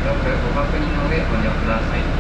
よくご確認の上ご利用ください。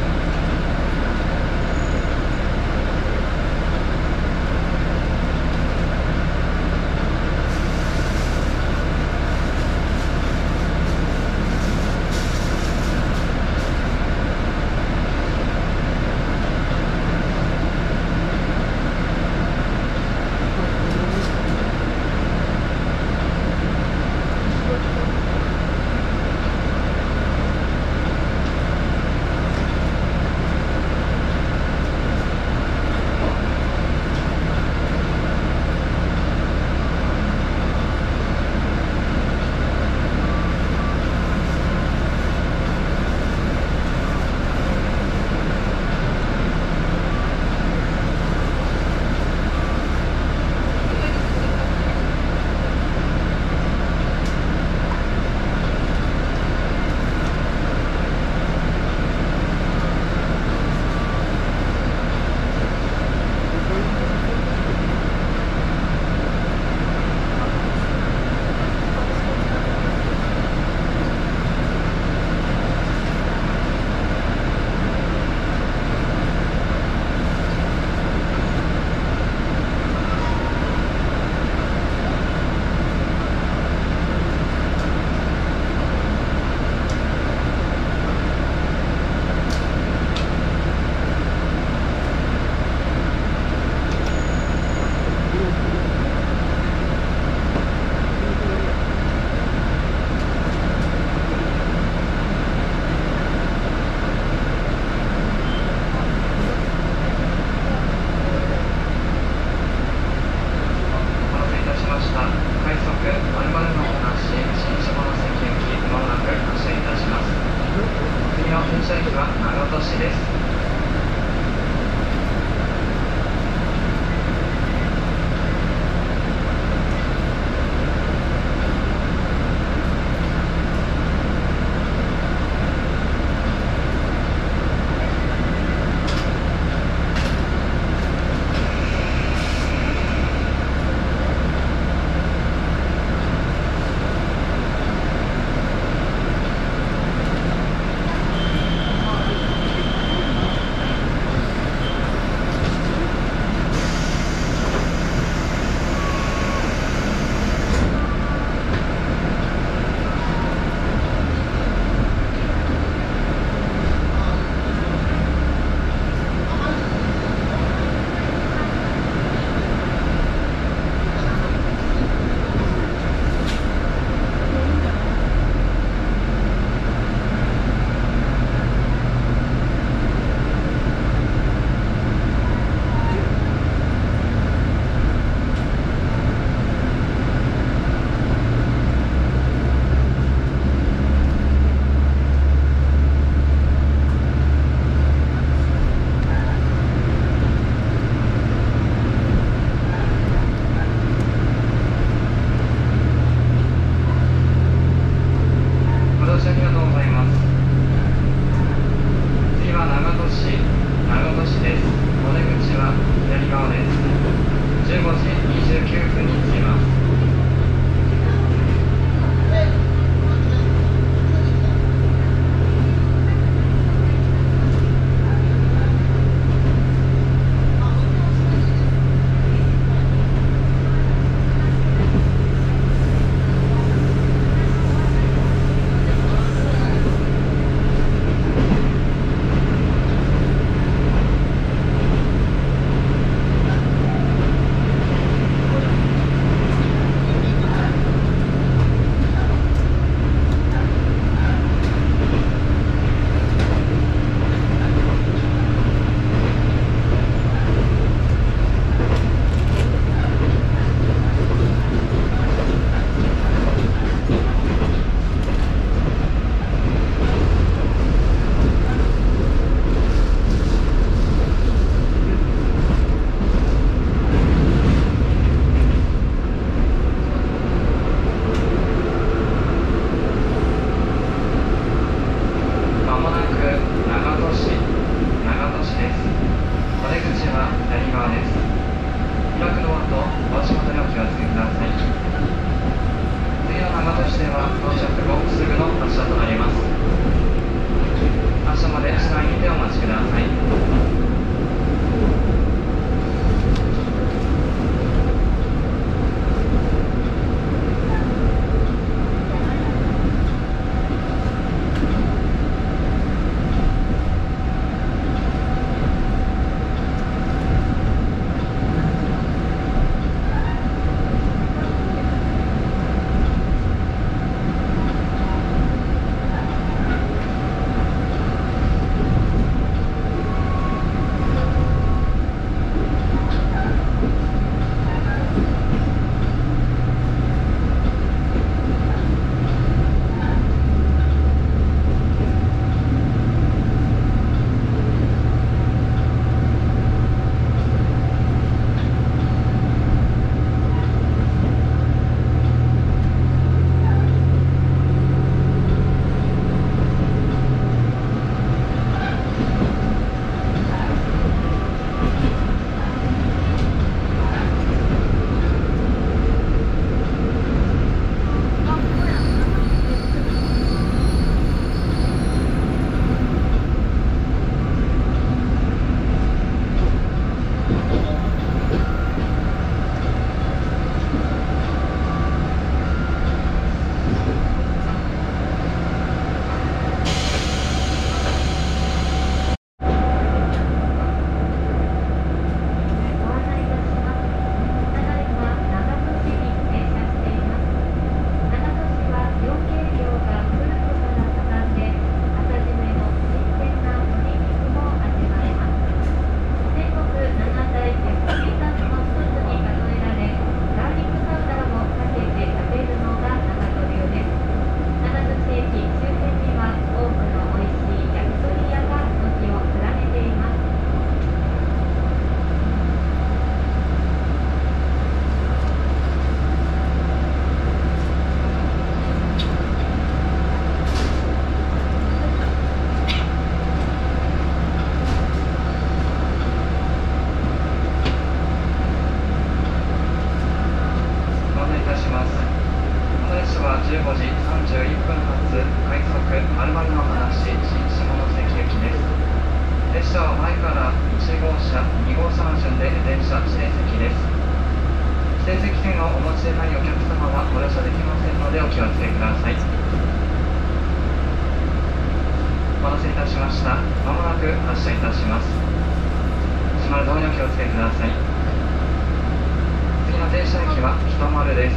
丸々の話新下関行きです。列車は前から1号車、2号車の順で電車指定席です。指定席券をお持ちでないお客様はご乗車できませんのでお気をつけください。お待たせいたしました。まもなく発車いたします。閉まるドアにお気をつけください。次の停車駅は人丸です。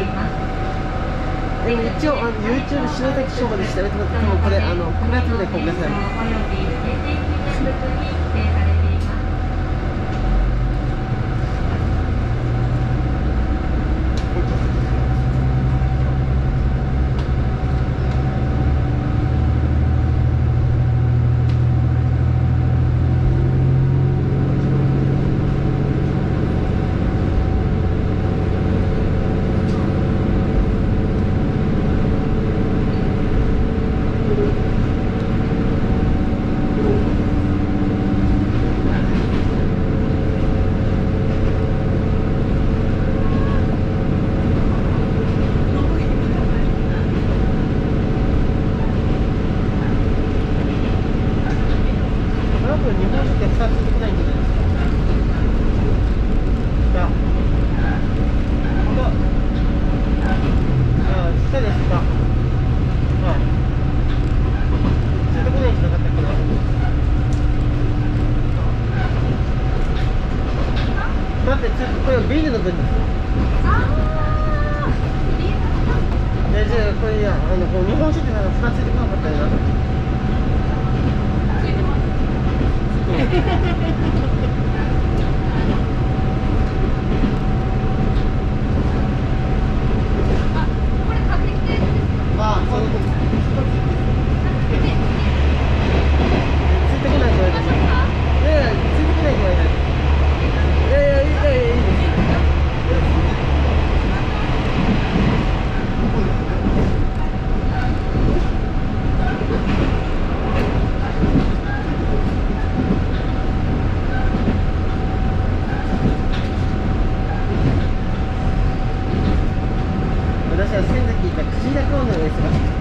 でも一応YouTube 篠崎賞まで調べてもらってもこれ9月まで公開されます。これはビールの分です。じゃあこれ日本酒って2つついてこなかったよな。ついてます。これ買ってきて。あ、そういうこと。ついてこないと言われて。いやいや、ついてこないと言われて。いやいいです。私は仙崎行った口田公園を忙しい。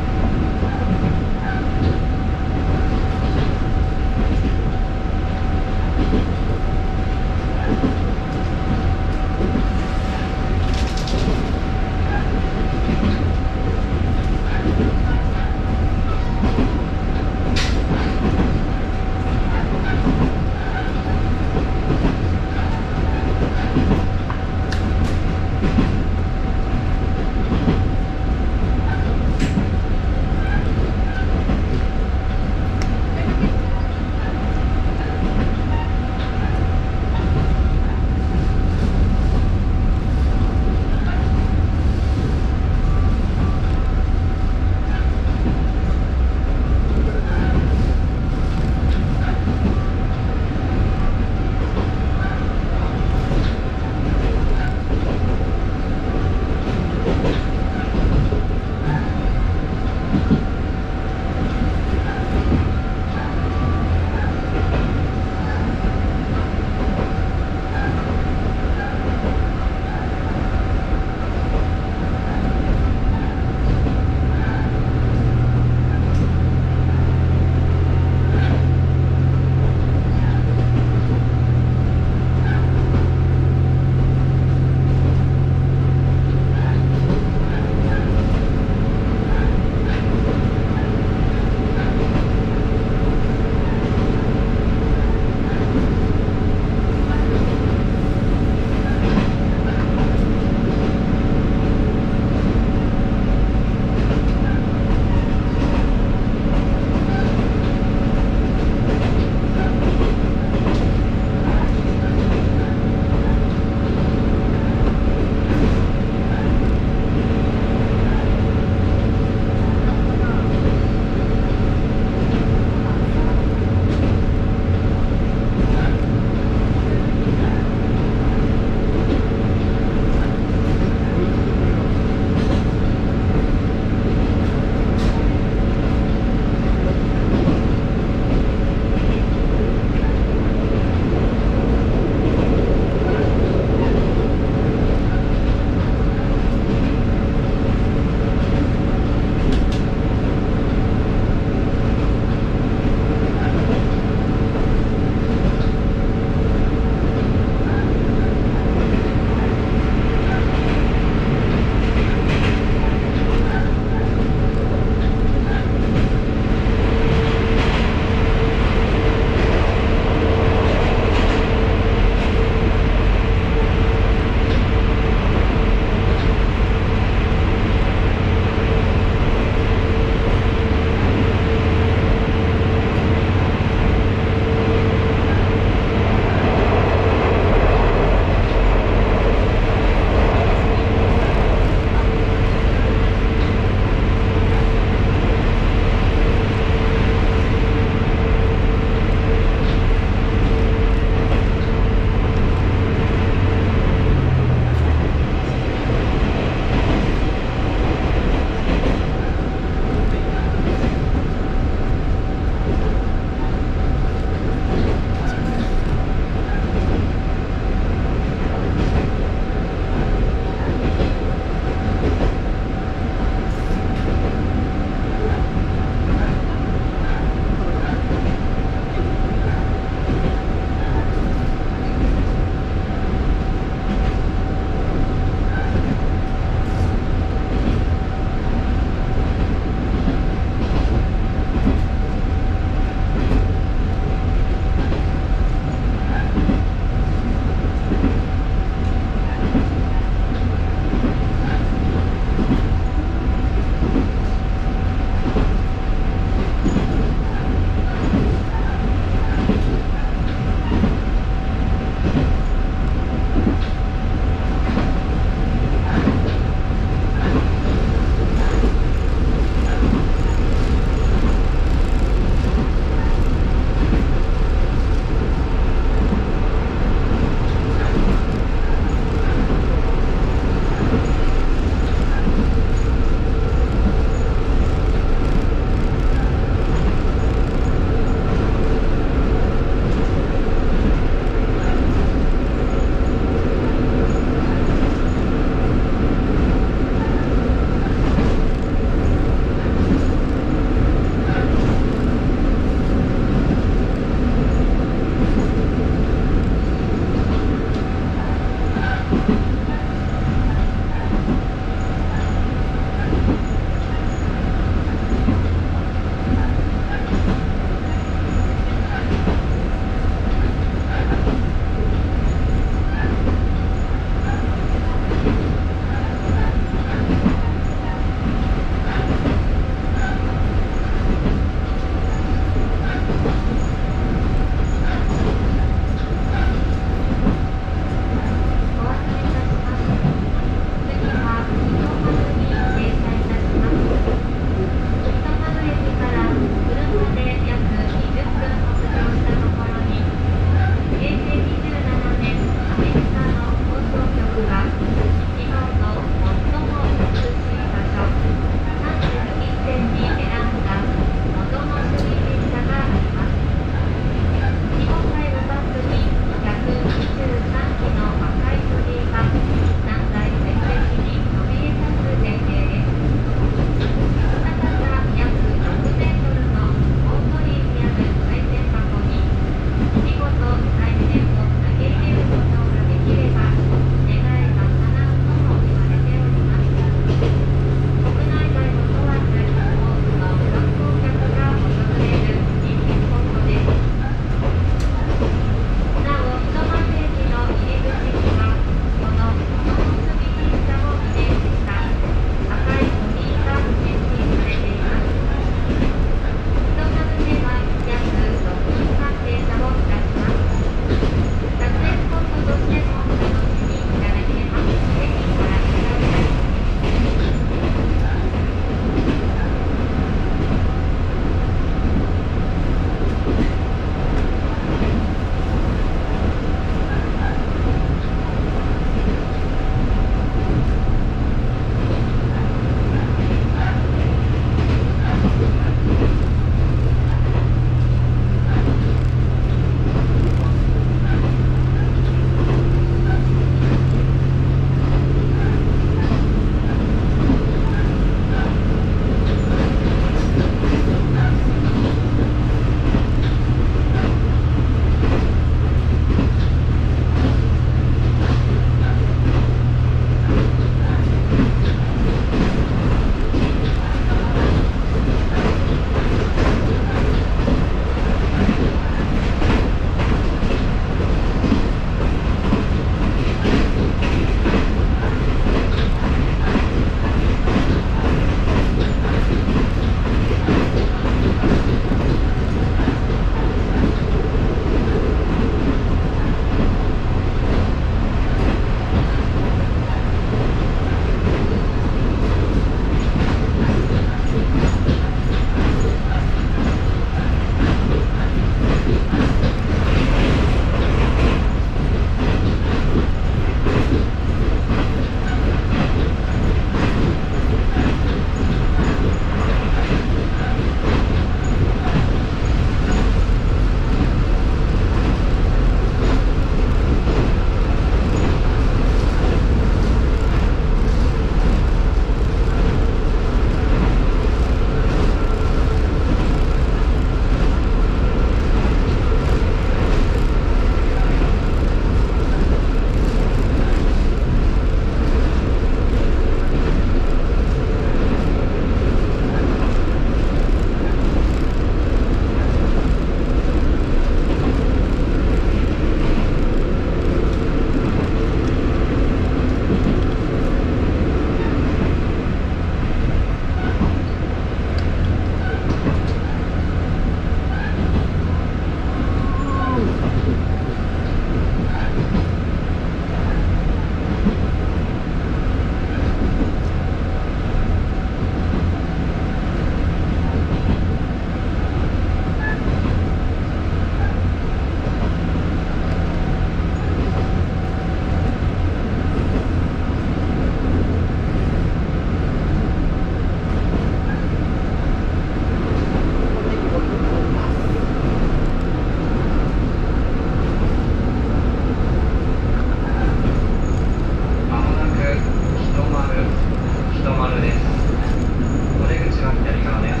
ルです。お出口は左側です。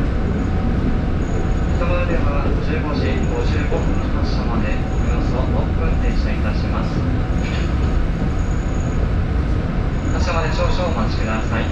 人丸では15時55分発車までおよそ6分停車いたします。発車まで少々お待ちください。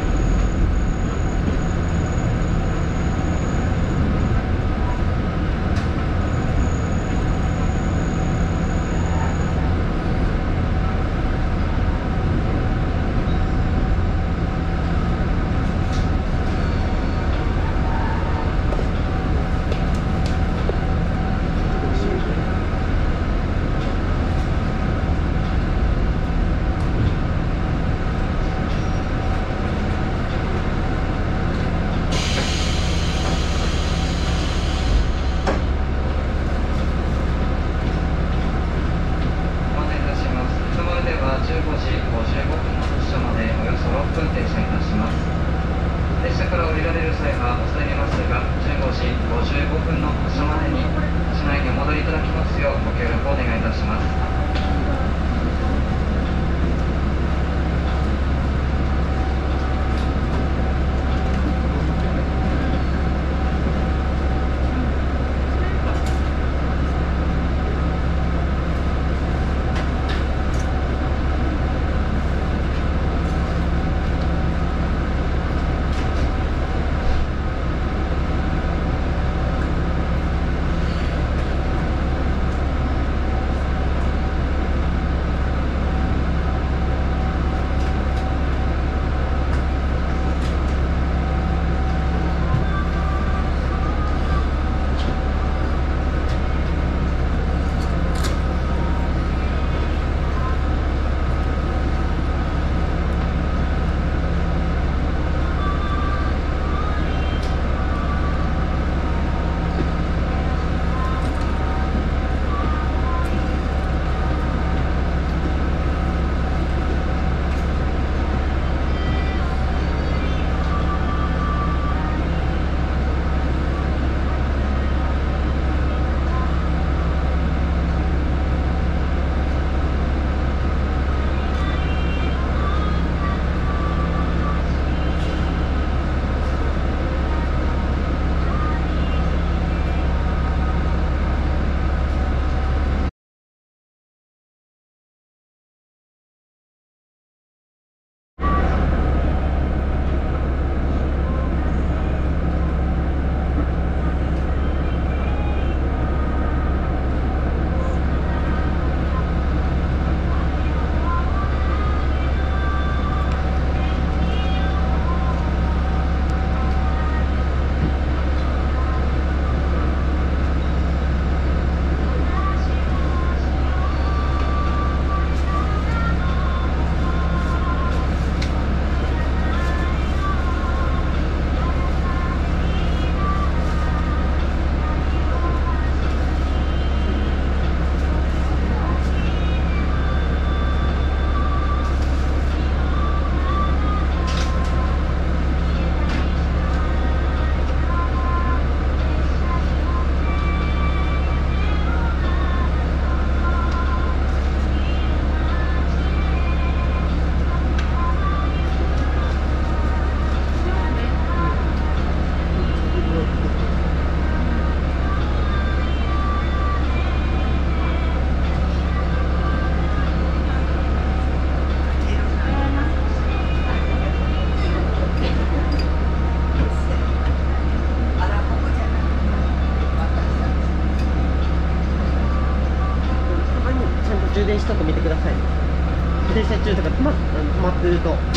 充電しとく見てください。停車中とか止まってるとた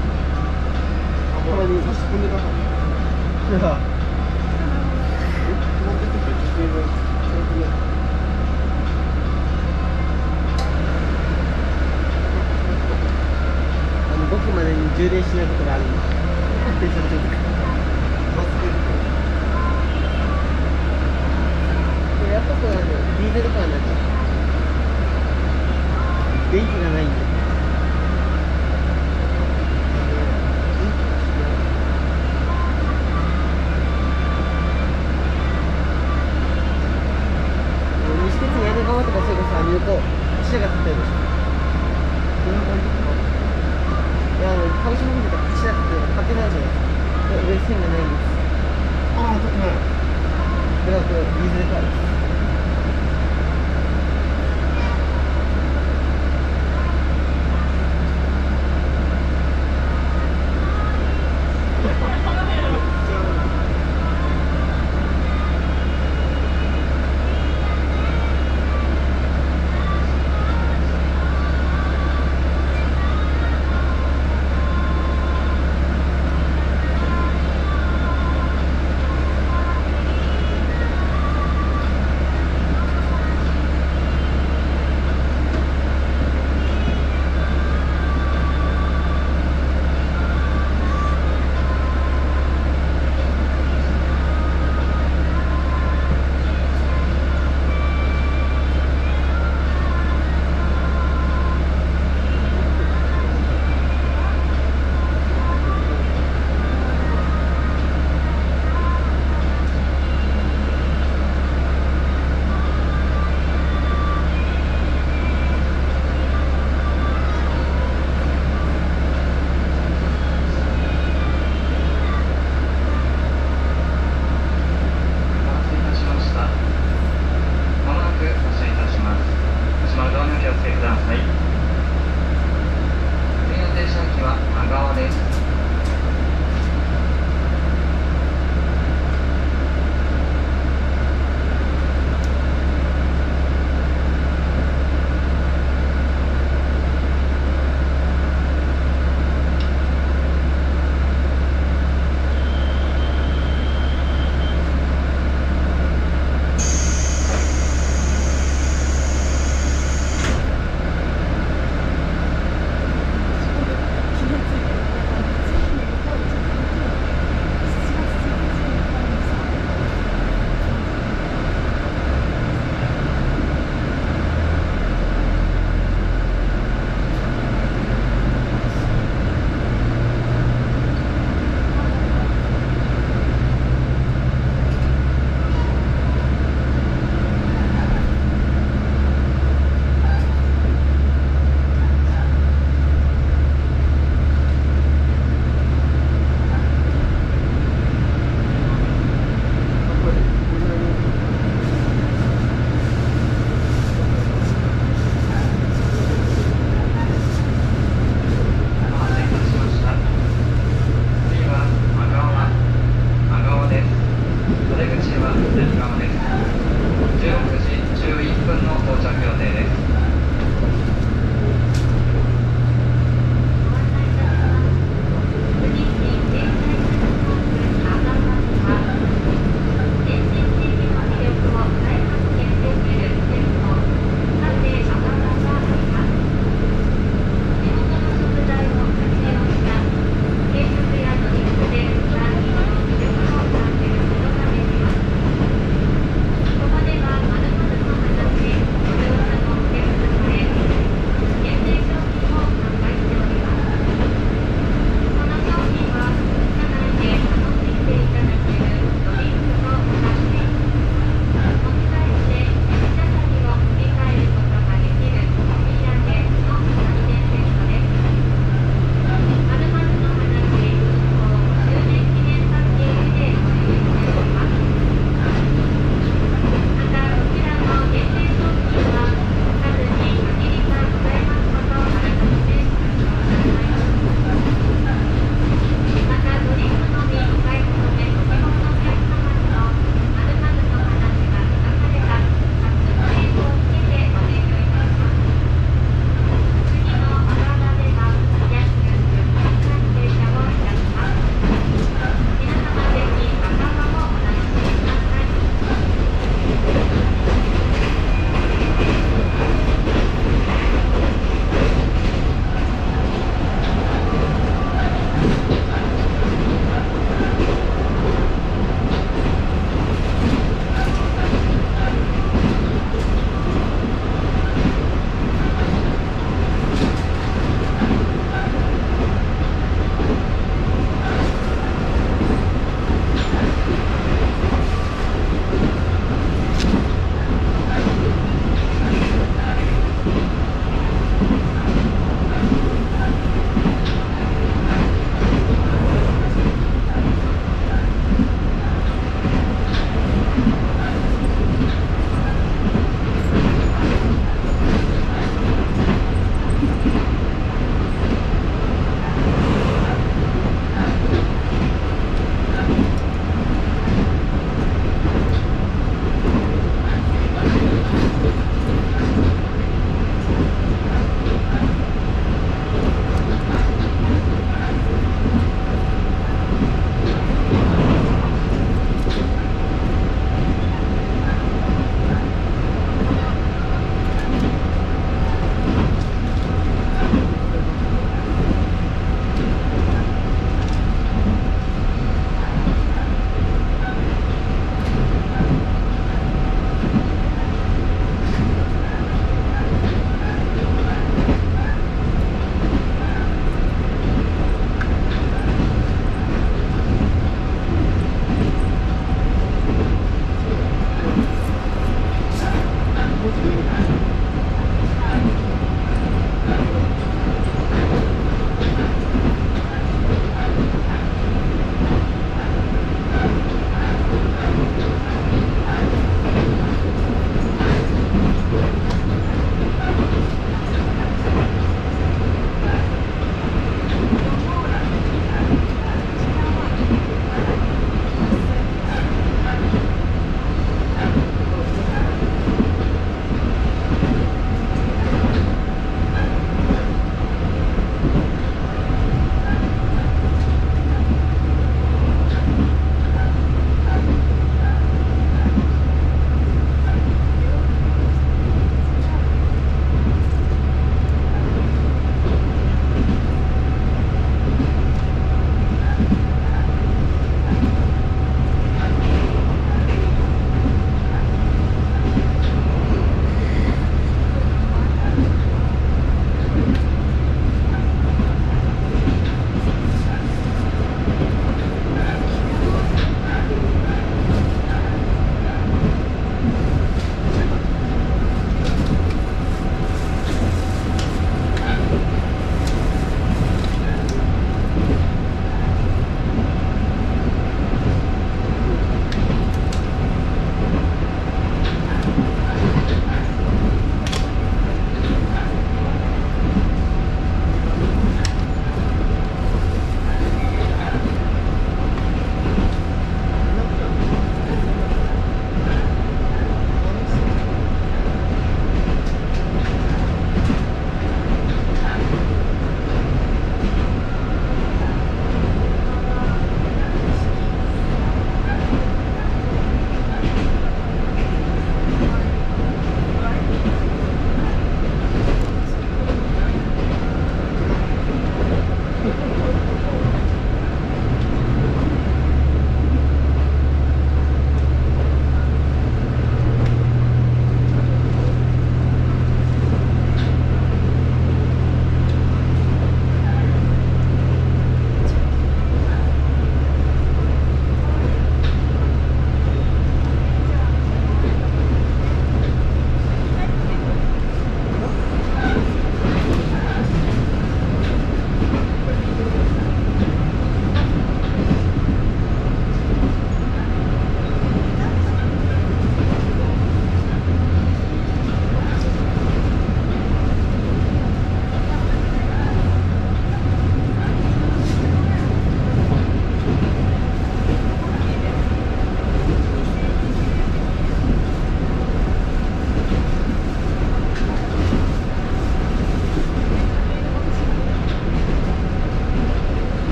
まに差し込んでください。止まってるときは充電が5分までに充電しないことがあるんです。停車中とかやっぱこれディーゼルカーになっちゃう。電気がないんで。西鉄矢野川とかそれこそ横柱が立ってるでしょ。いや鹿児島見てたら柱立ってる線がないんです。 ああ、取ってない。 ブラック、ディーゼルカーです。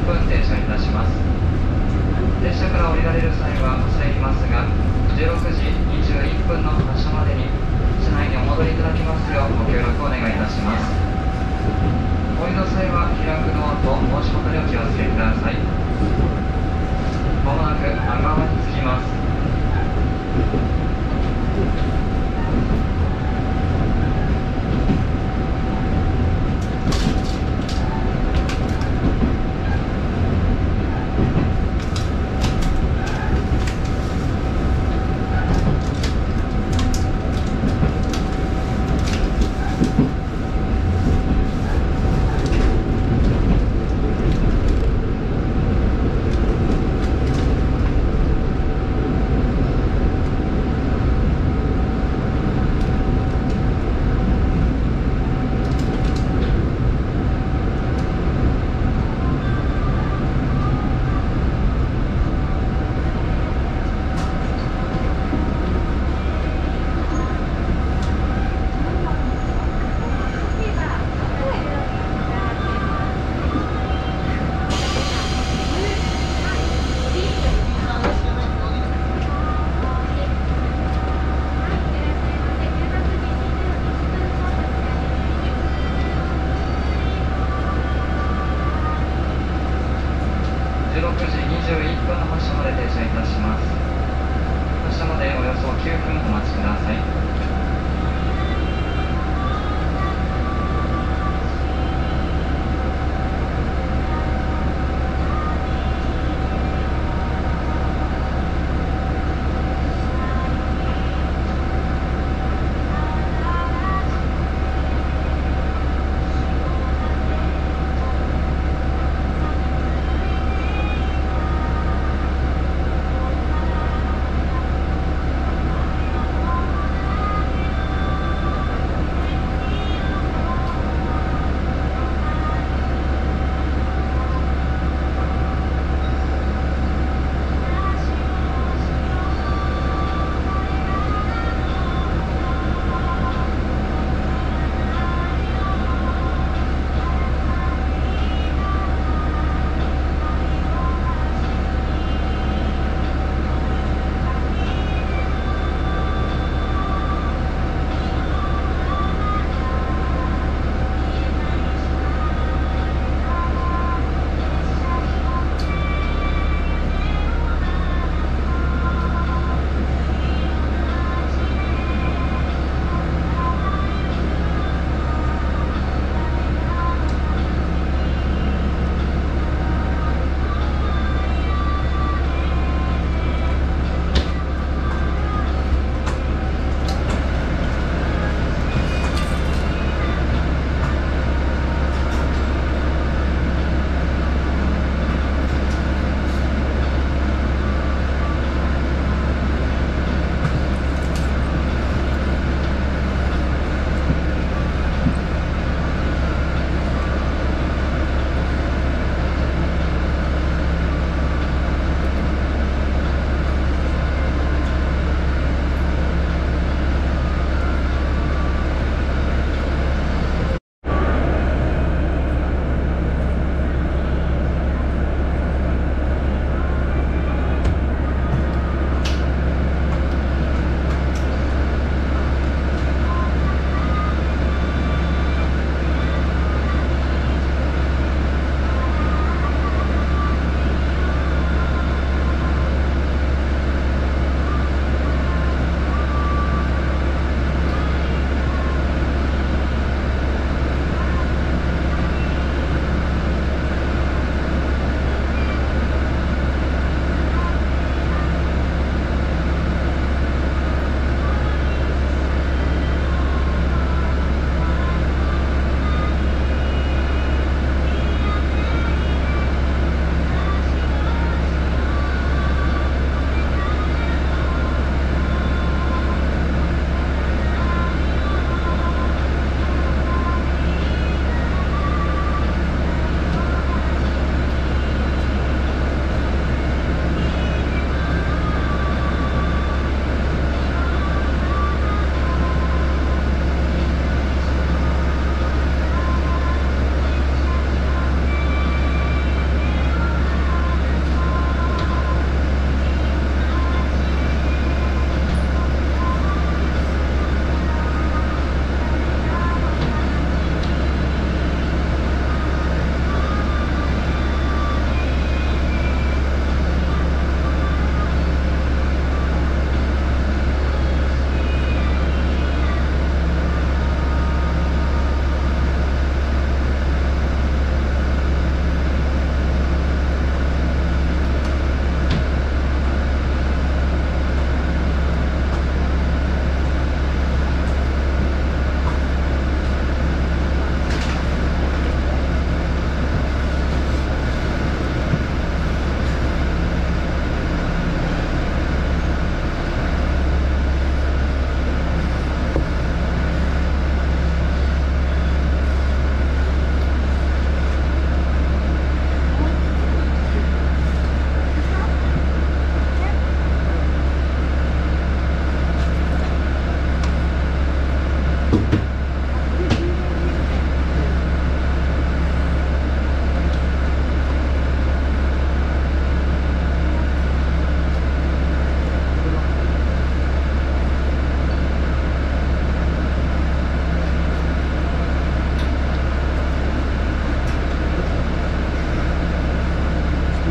分停車いたします。列車から降りられる際は恐れ入りますが、16時21分の発車までに車内にお戻りいただきますようご協力お願いいたします。お降りの際は開くドアと申し事にお気をつけください。まもなく長浜に着きます。16時21分の発車まで停車いたします。発車までおよそ9分お待ちください。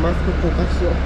マスク交換しよう。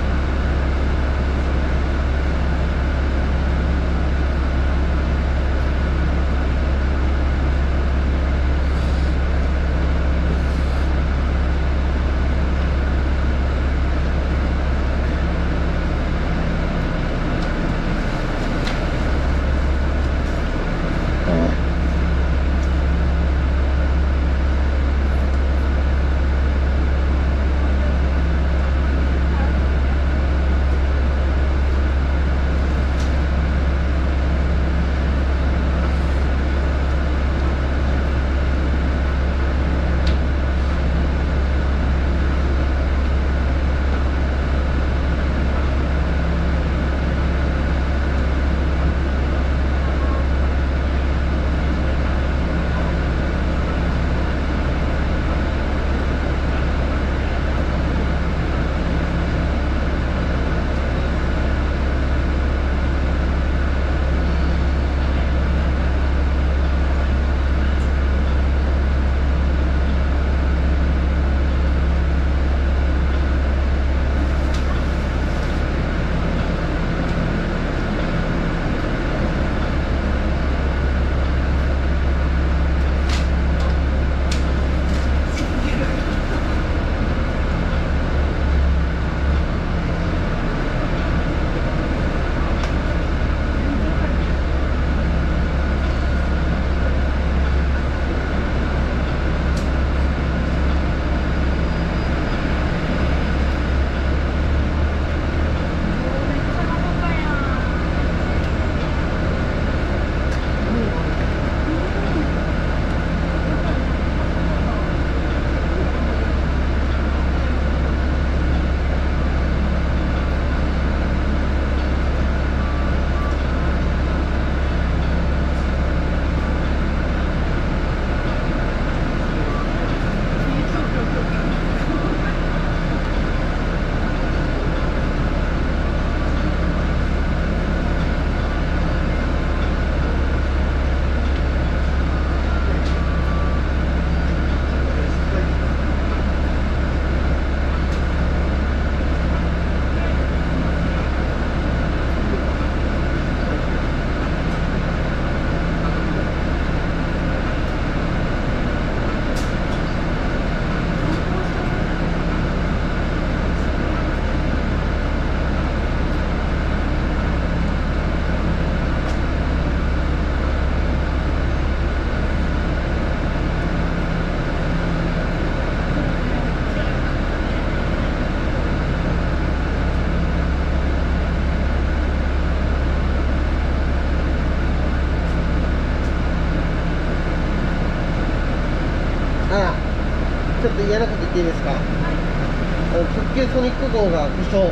ちょっと嫌なこと言っていいですか？特急ソニック号が故障。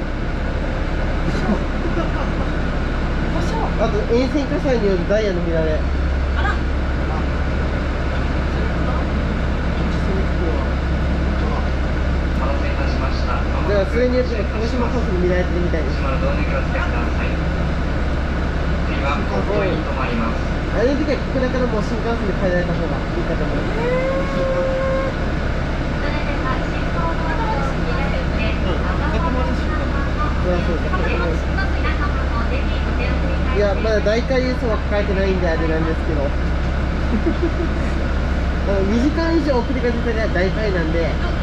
あと沿線火災によるダイヤの乱れ。 お待たせいたしました。 じゃあそれによって鹿児島高速に乱れてるみたいです。 島のどうにかしてください。次は国道に停まります。 あれの時はここだからもう新幹線で帰られた方がいいかと思います。いや、まだ代替輸送は書いてないんであれなんですけど2時間以上送りが出たら代替なんで、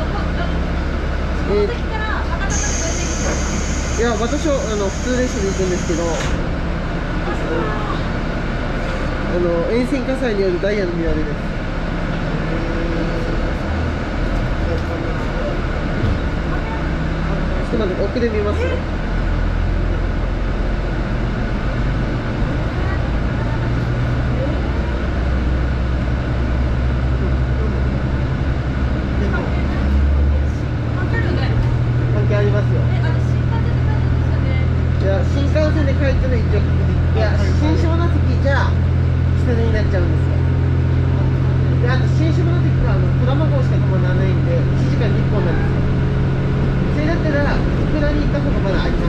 いや、私は普通列車で行くんですけど、沿線火災によるダイヤの乱れです。ちょっと待って、奥で見ますよ。関係ありますよ。いや、新幹線で帰ってる一応、いや、新下関じゃ下になっちゃうんですよ。で、あと新下関は児玉号しか止まらないんで、1時間に1本なんですよ。それだったら、福田に行った方がまだあり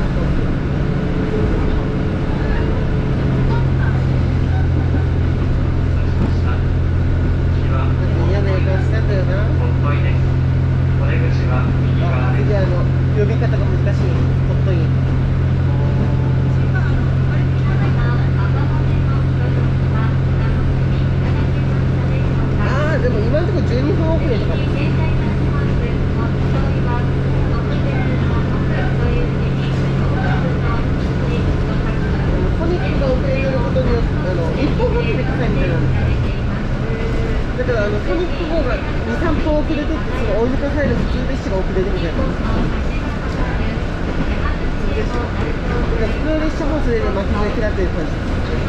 でございます。普通列車もそれで巻き添え嫌っていう感じです。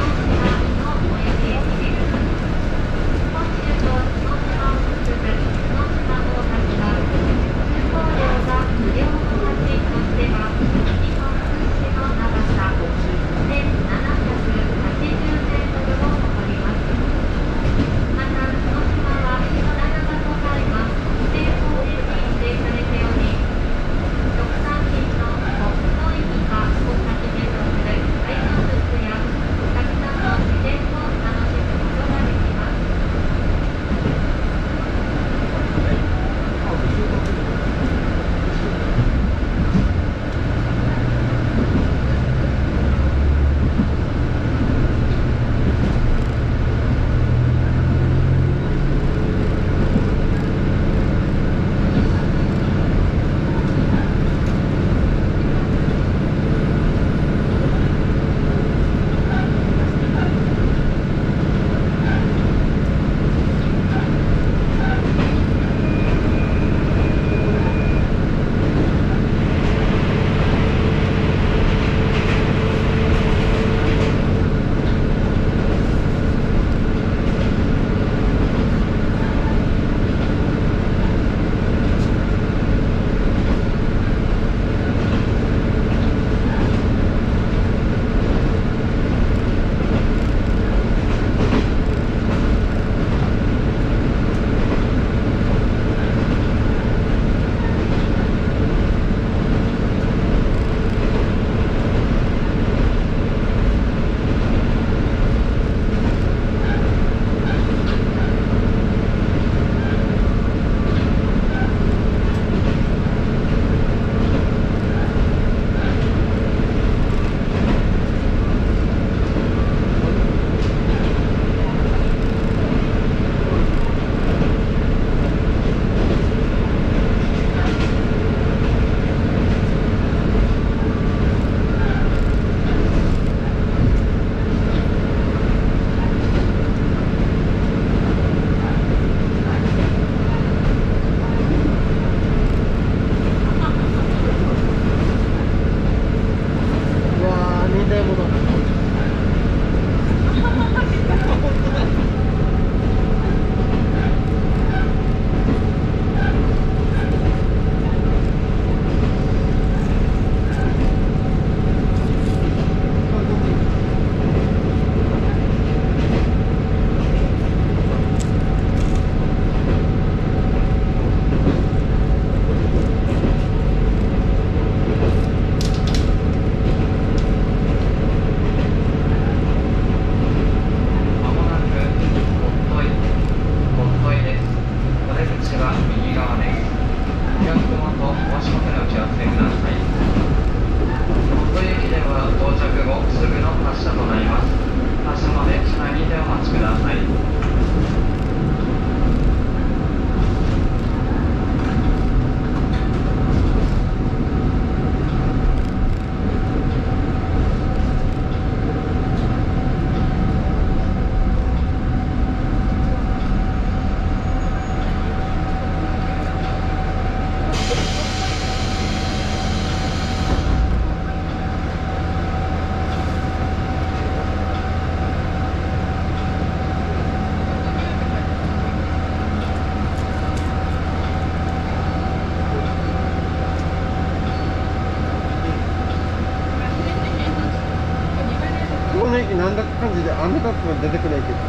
なんだか感じで雨が出てくないけど。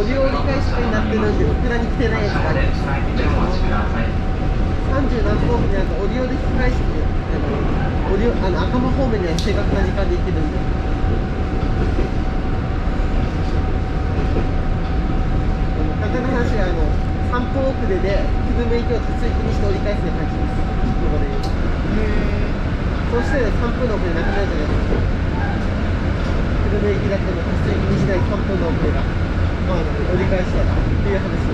折り返しになってるんで、福田に来てないやつがあります。30何分になると折り引き返して、赤間方面には正確な時間で行けるんで。簡単な話が3分遅れで久留米行きを突撃にして折り返すような感じです。ここで言う。そうして3分の遅れなくなるじゃないですか。久留米行きだったの突撃にしない3分の遅れが、折り返したらっていう話です。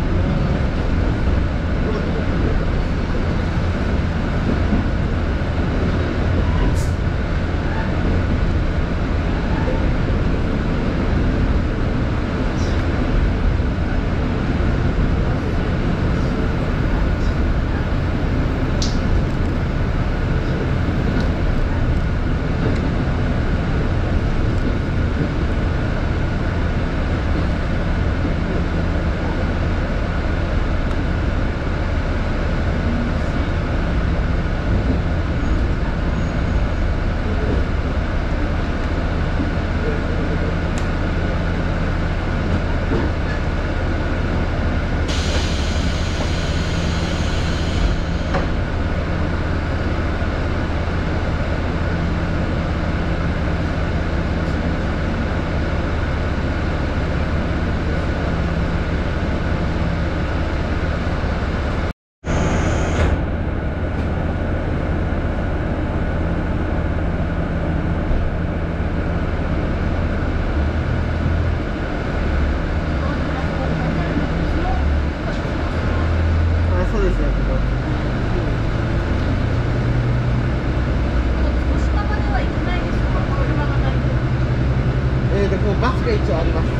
バスが一応あります。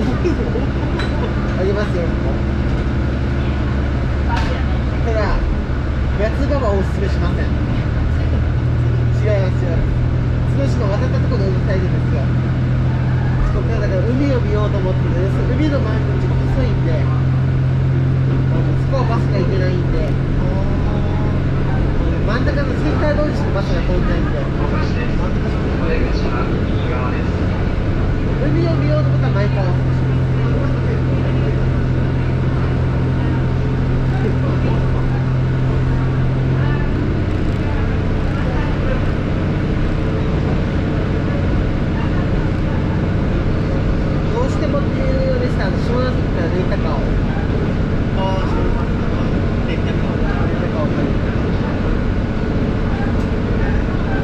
ありますよ。ただ、八つ場はおすすめしません。違います、違います。少し渡ったところでうるさいんですよ。だから海を見ようと思ってる、海の周りがちょっと細いんで、そこはバスが行けないんで、真ん中のセンター通りしかバスが通れないんで、海を見ようと思ったら前からおすすめします。どうしてもっていうようでしたら、下関からレンタカーを。レンタカーを借りて。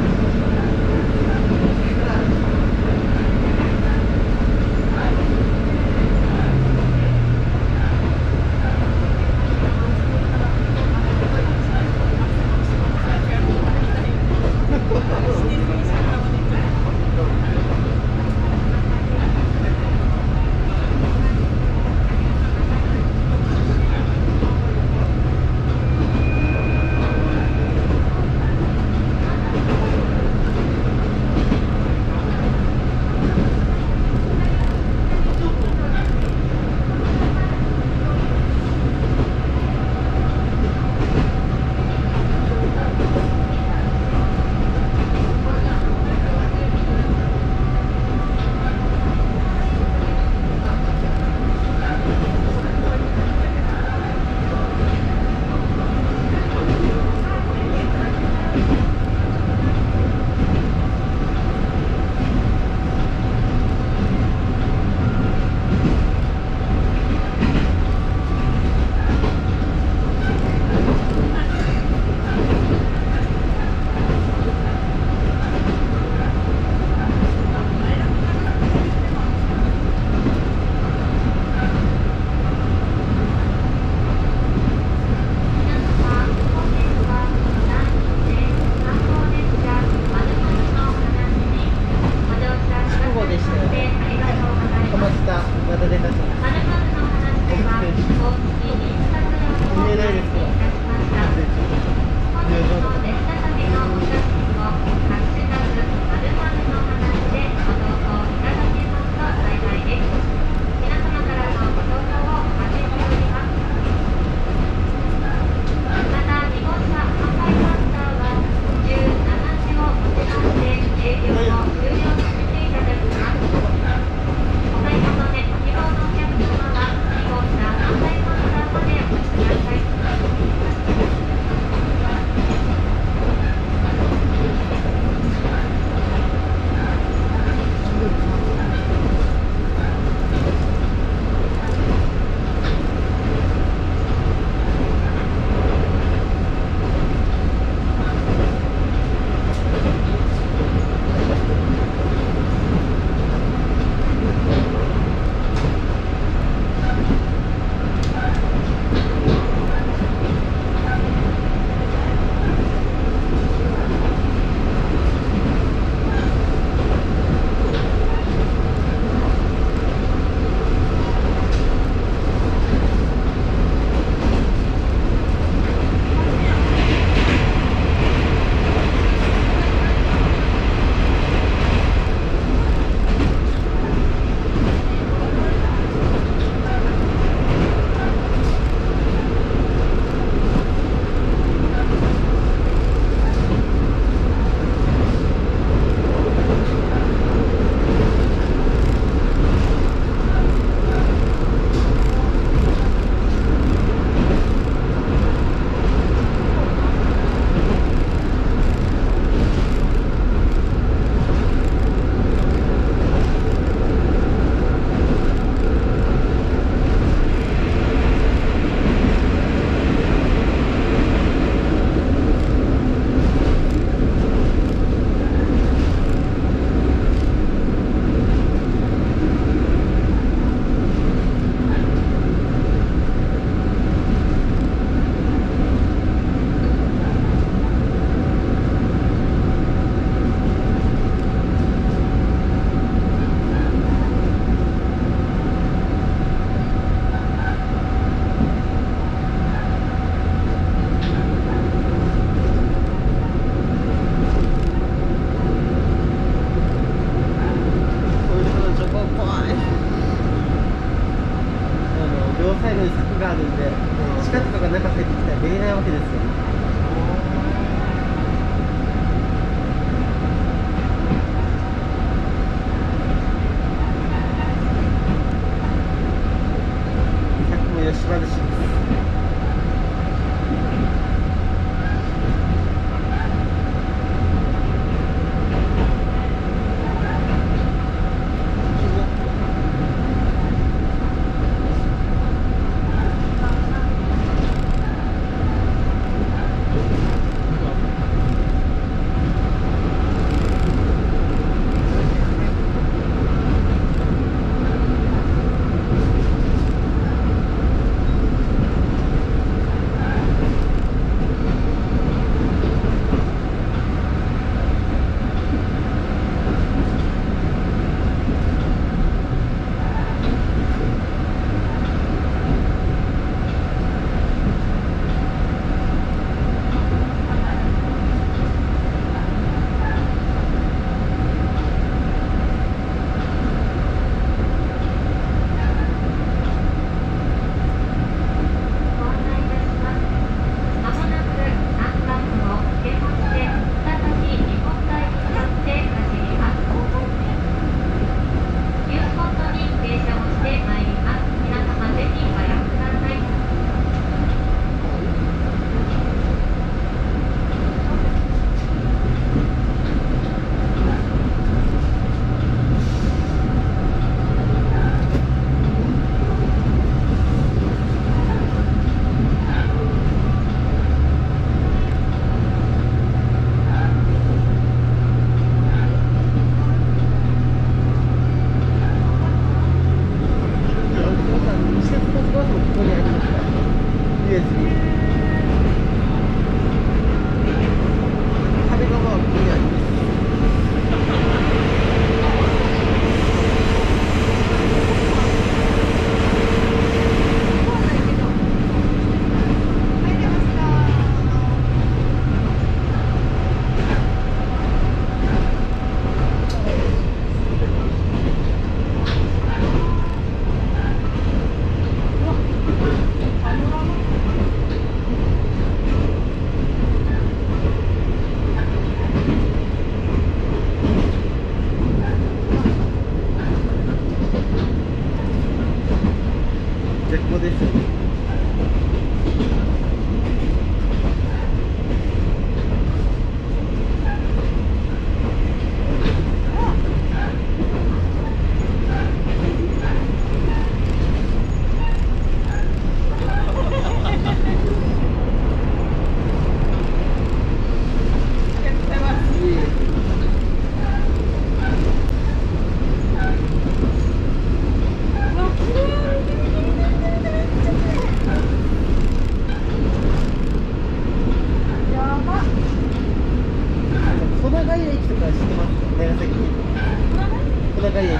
井駅とか知ってます？長崎県。船貝駅。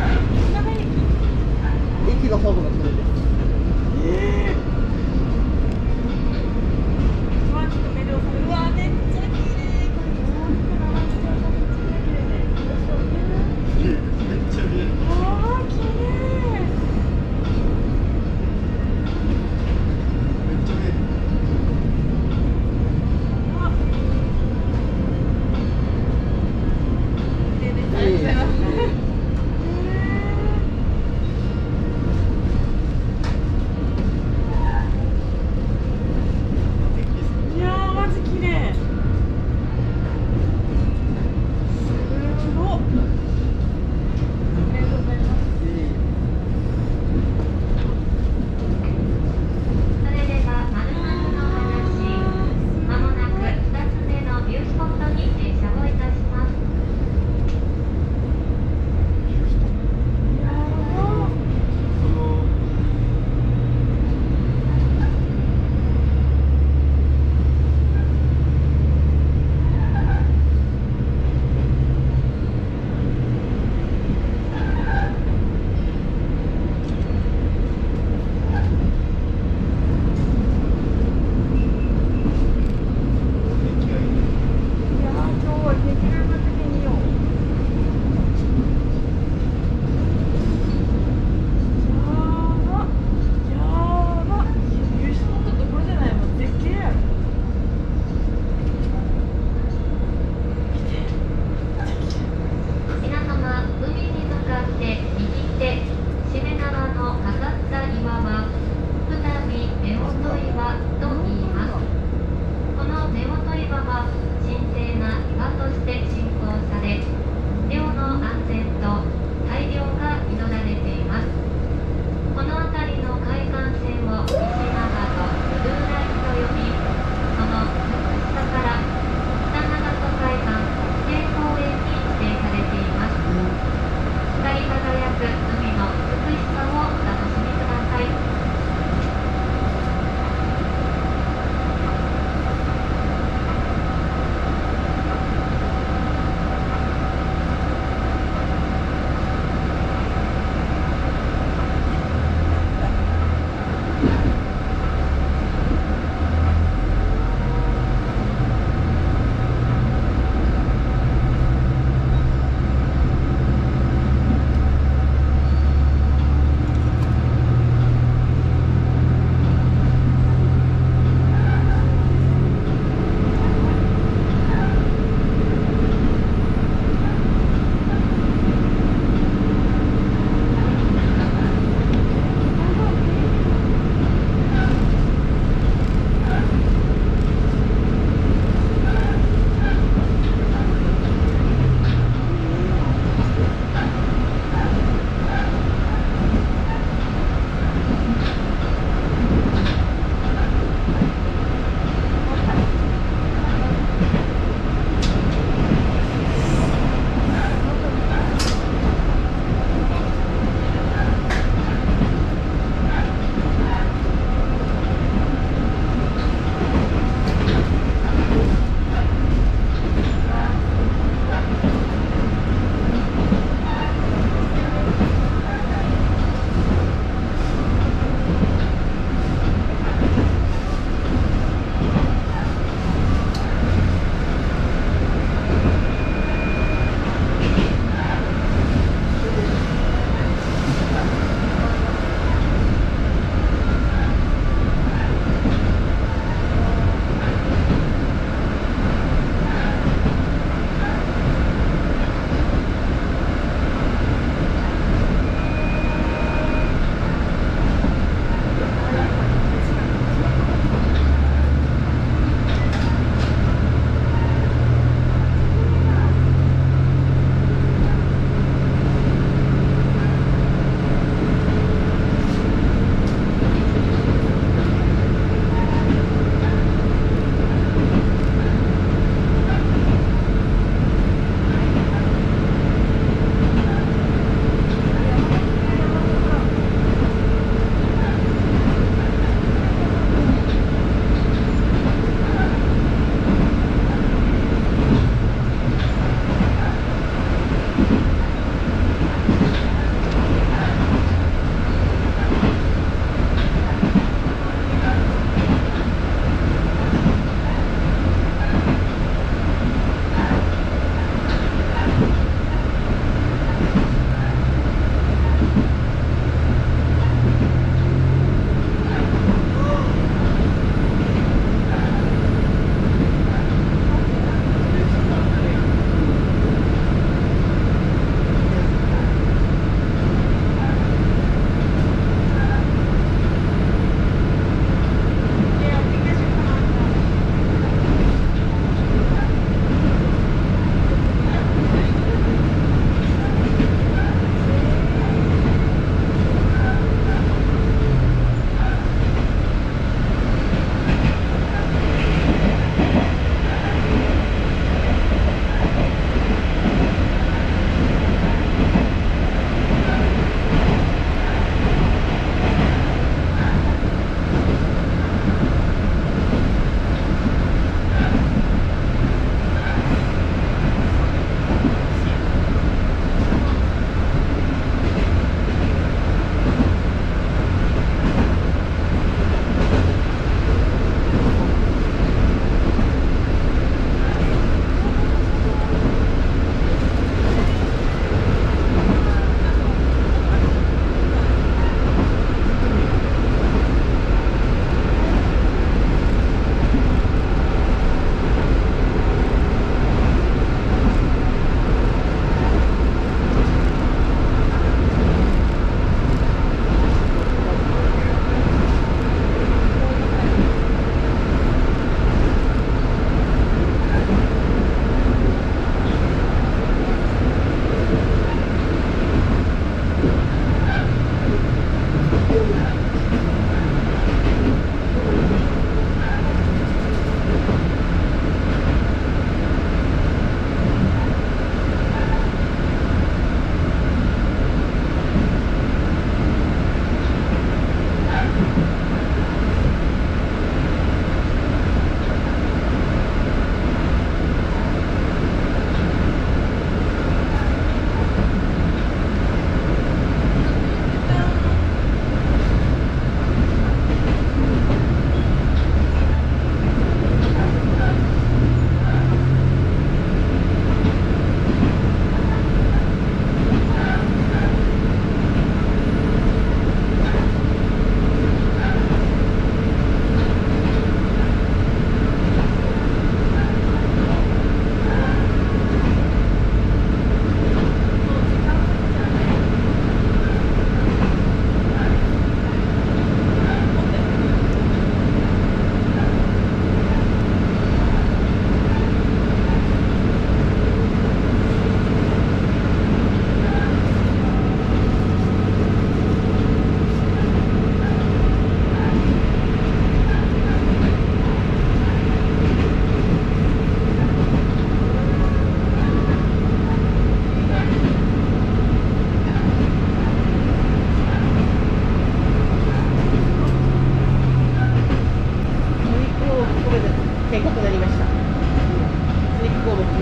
駅のホームがこれです。 うわ、めっちゃ綺麗。これめっちゃ見える。 あー、綺麗。 めっちゃ見える。 ありがとうございます。いやー、マジ綺麗。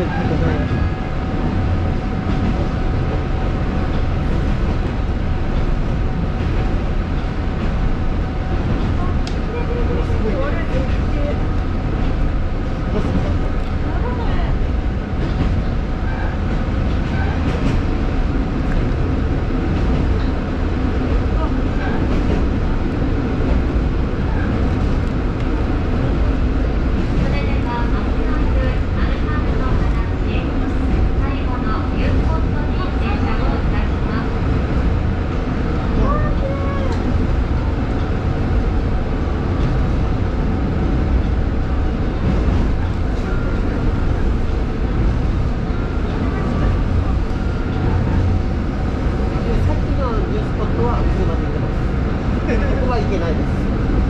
ございます。 それではまもなくアルハムの話、最後のユースポットに停車をいたします。 さっきのニュースポットは車で行ってます。ここは行けないです。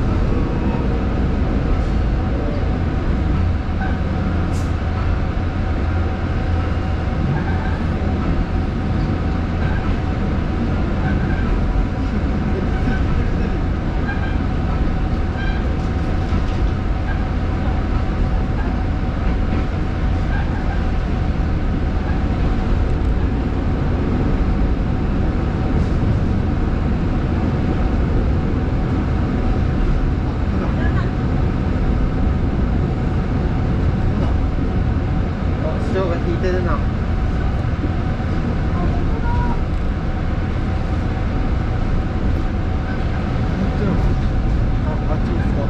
あ、潮が引いてるな。あ、あっちもそう。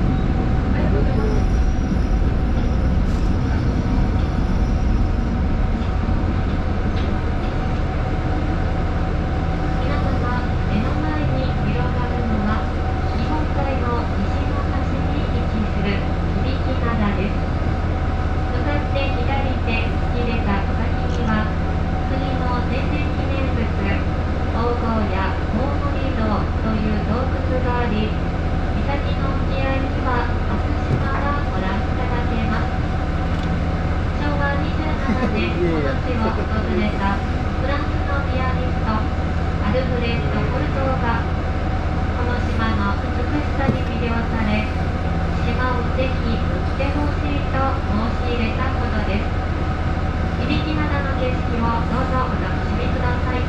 皆様、目の前に広がるのは日本海の西の端に位置する響灘です。向かって左手突き出た先には国の天然記念物黄金やコウモリ洞という洞窟があり、岬の沖合には初島がご覧いただけます。昭和27年この地を訪れたフランスのピアニストアルフレッド・コルトーがこの島の美しさに魅了され、島をぜひ来てほしいと申し入れたことです。響灘の景色をどうぞお楽しみください。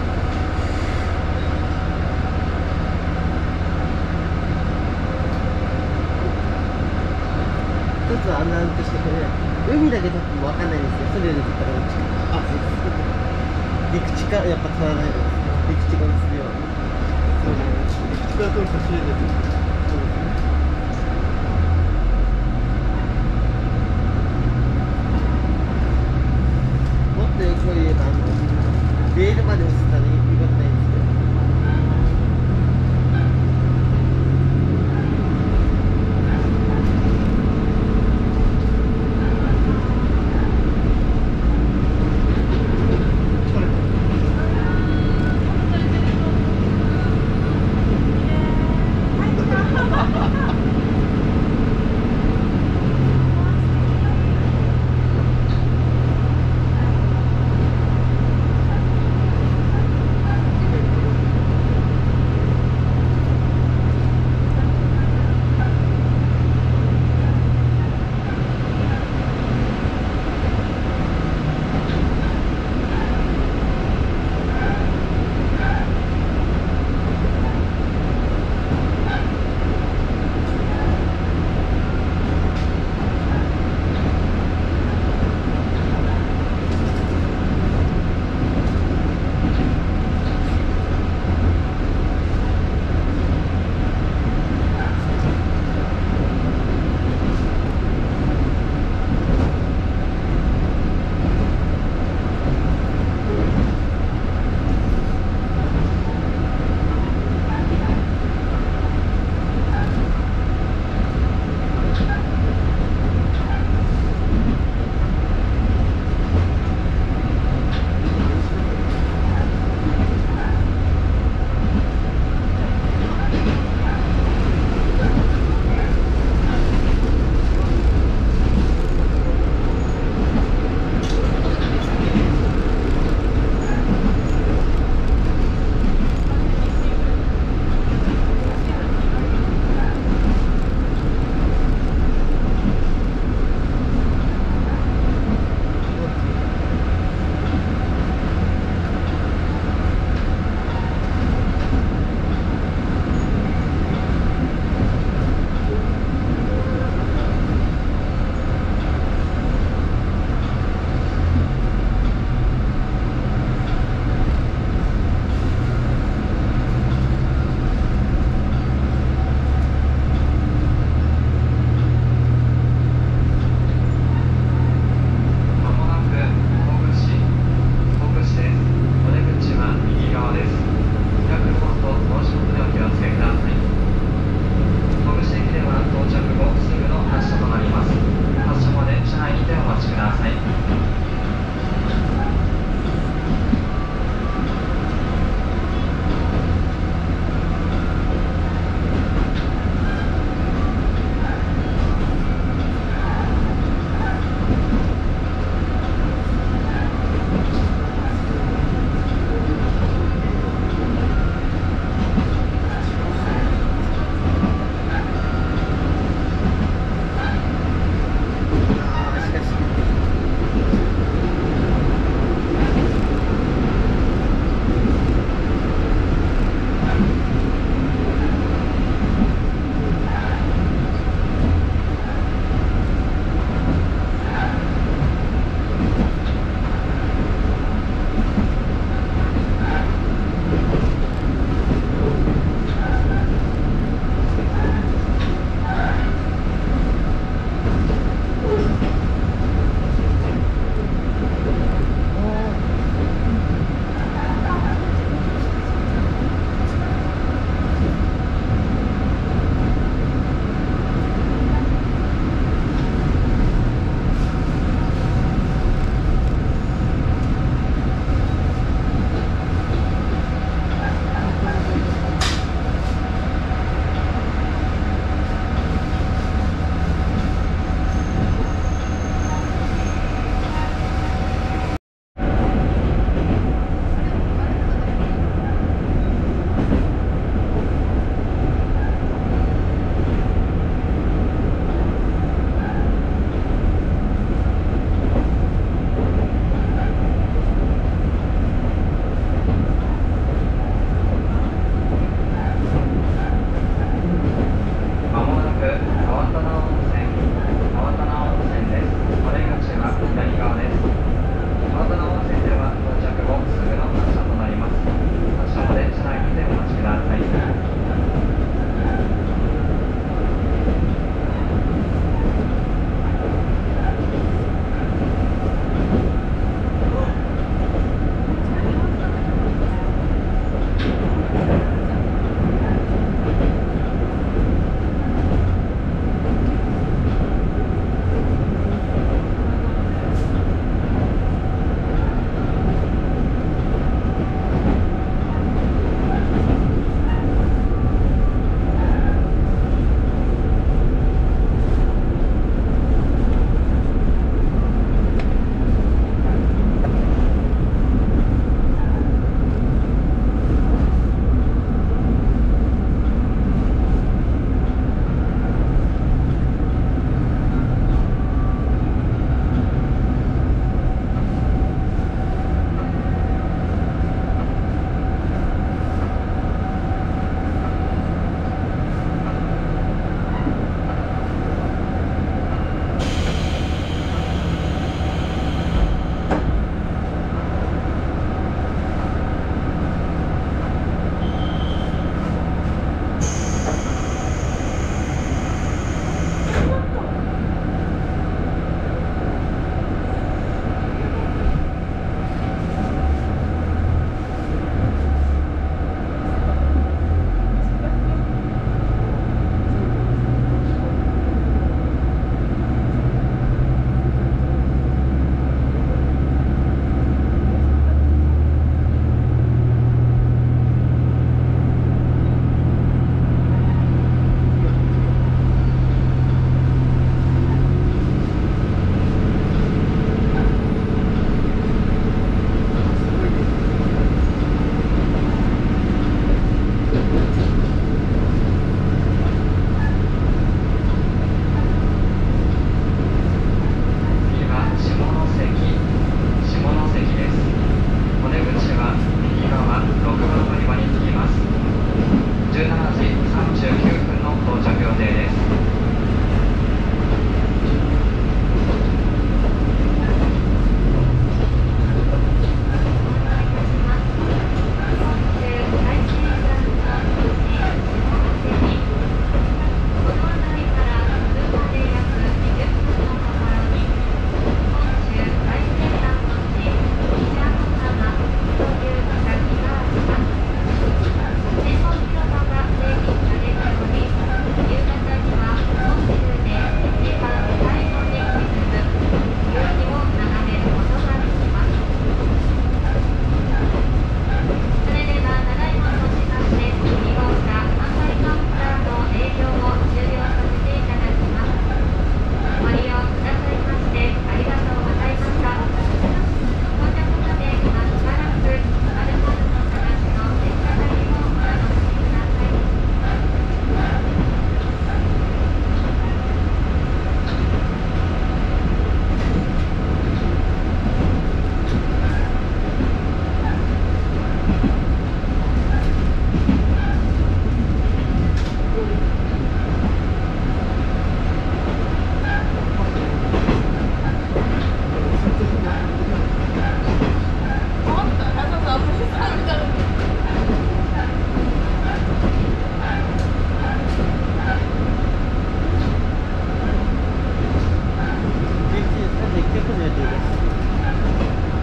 一つは案内としてこれ海だけ撮っても分かんないんですけど、それで撮ったらどっちか。あ、そうです。陸地からやっぱ撮らないと陸地が映るように。 そうね。口から通ると綺麗です。 そうですね。もっとよく言えばレールまで映ったらよかったんですけど。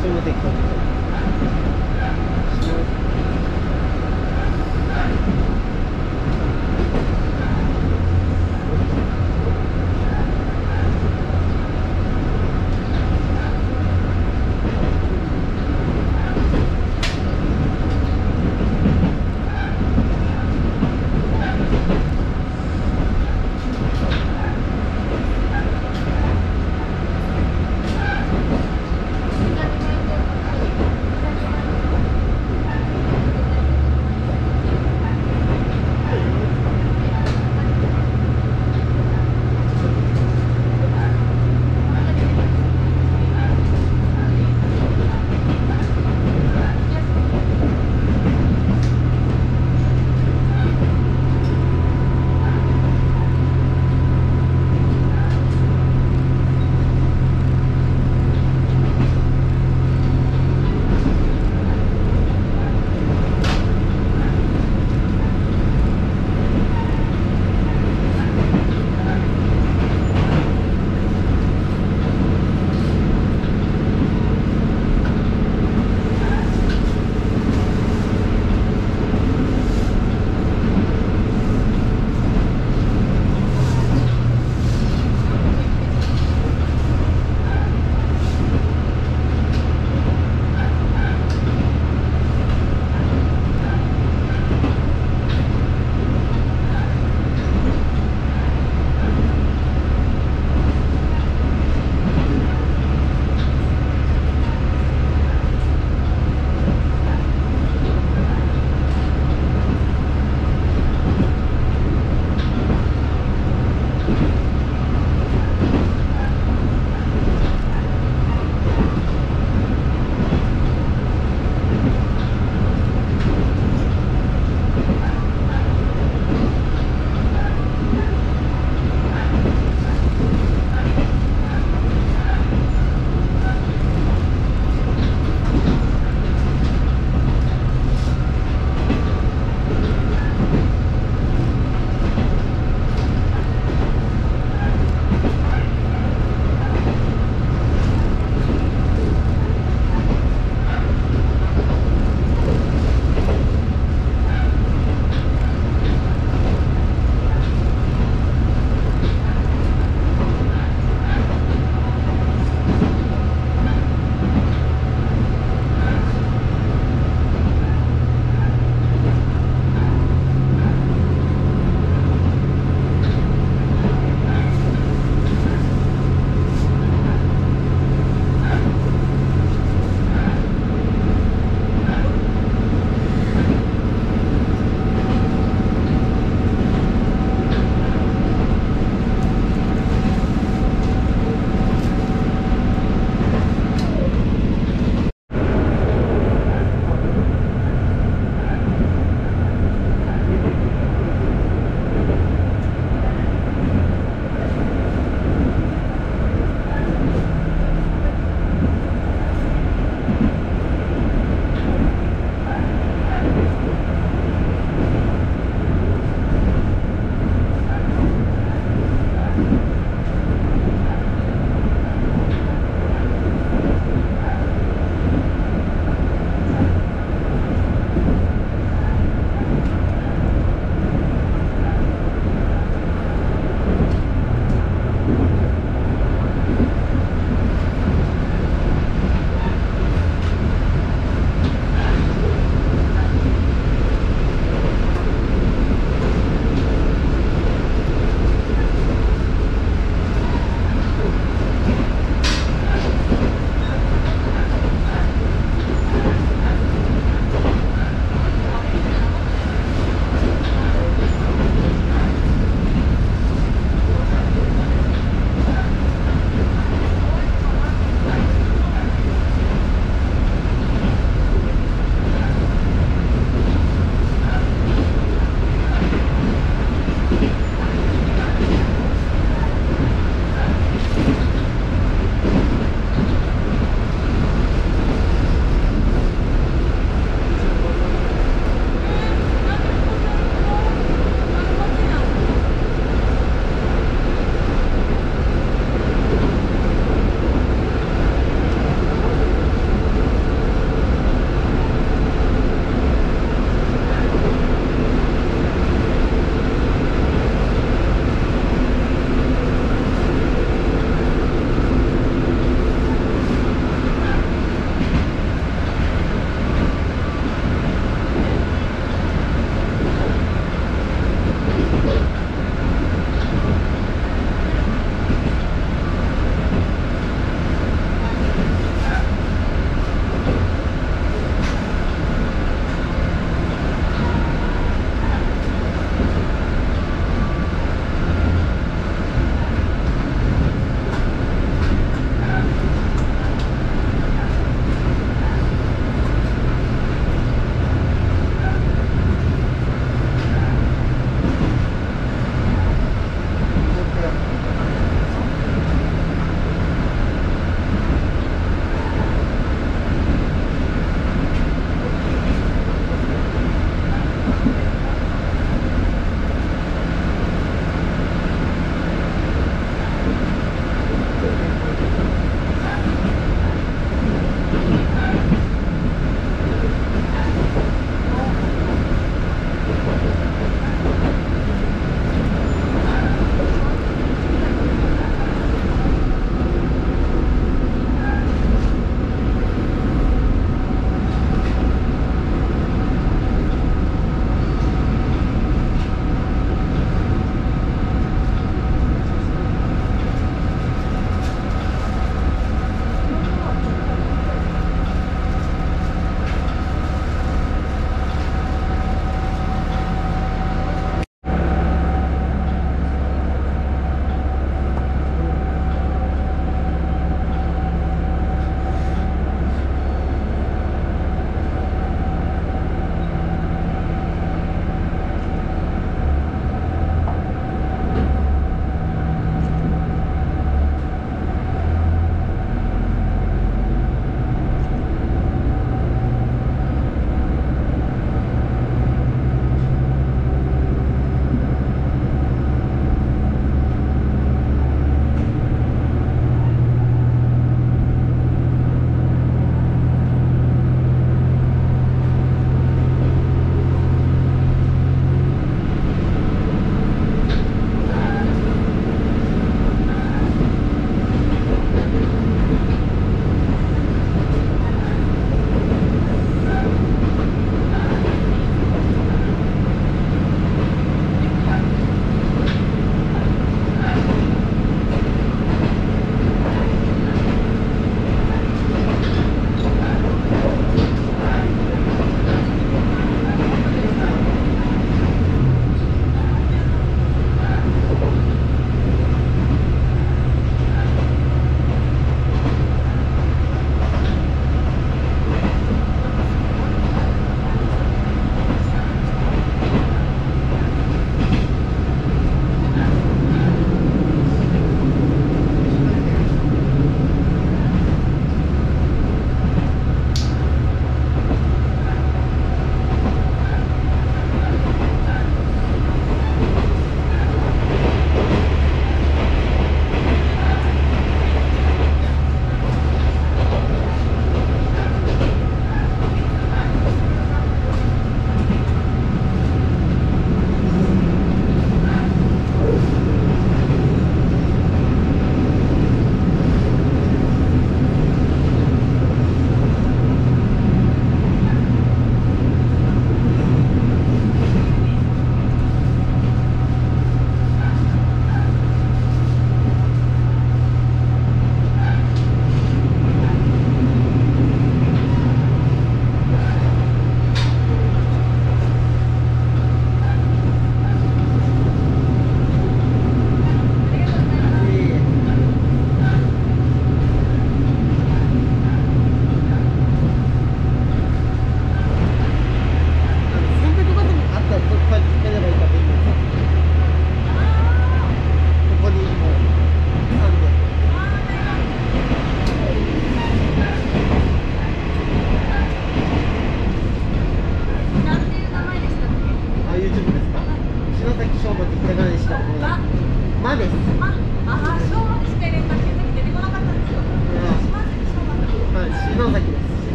下関東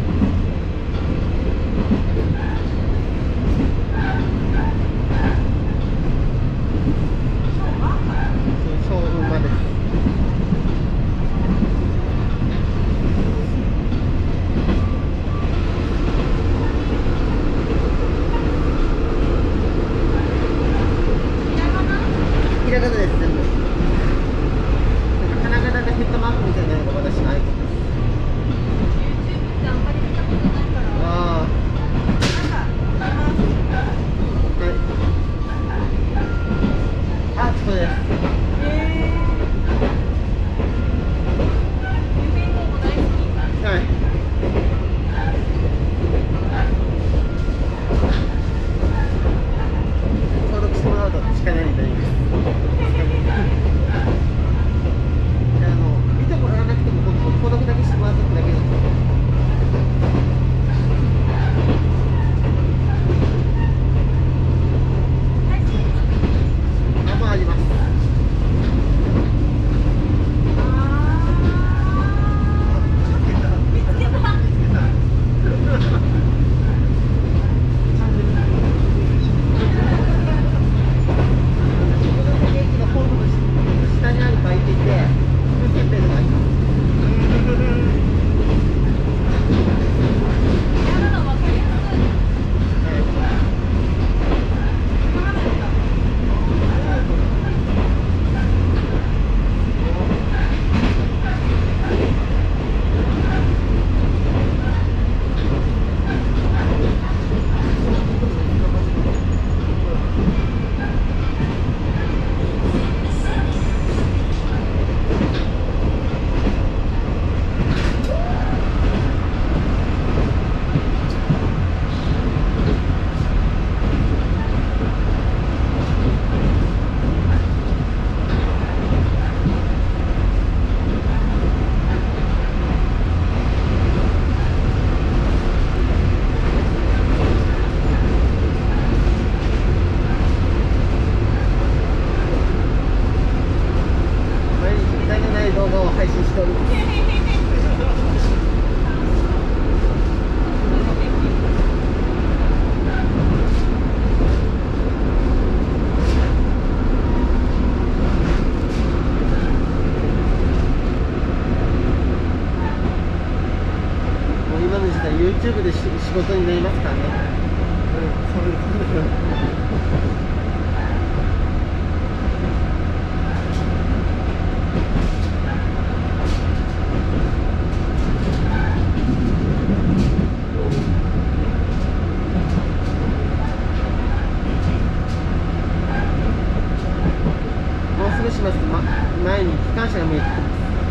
そう馬です。ひらがなです、全部。なんか金型がヘッドマークみたいなのが私のアイコンです。ああ、はい。あ、そうです。はい。登録してもらうとしかないみたいです。見てもらわなくても登録だけしてもらうとだけです。まああります。下にある売店で、風船ペンがあります。毎日見たくない動画を配信しております。もう今の時代 YouTube で仕事になりますからね。 そうですもうすぐしますと、前に機関車が見えてきます。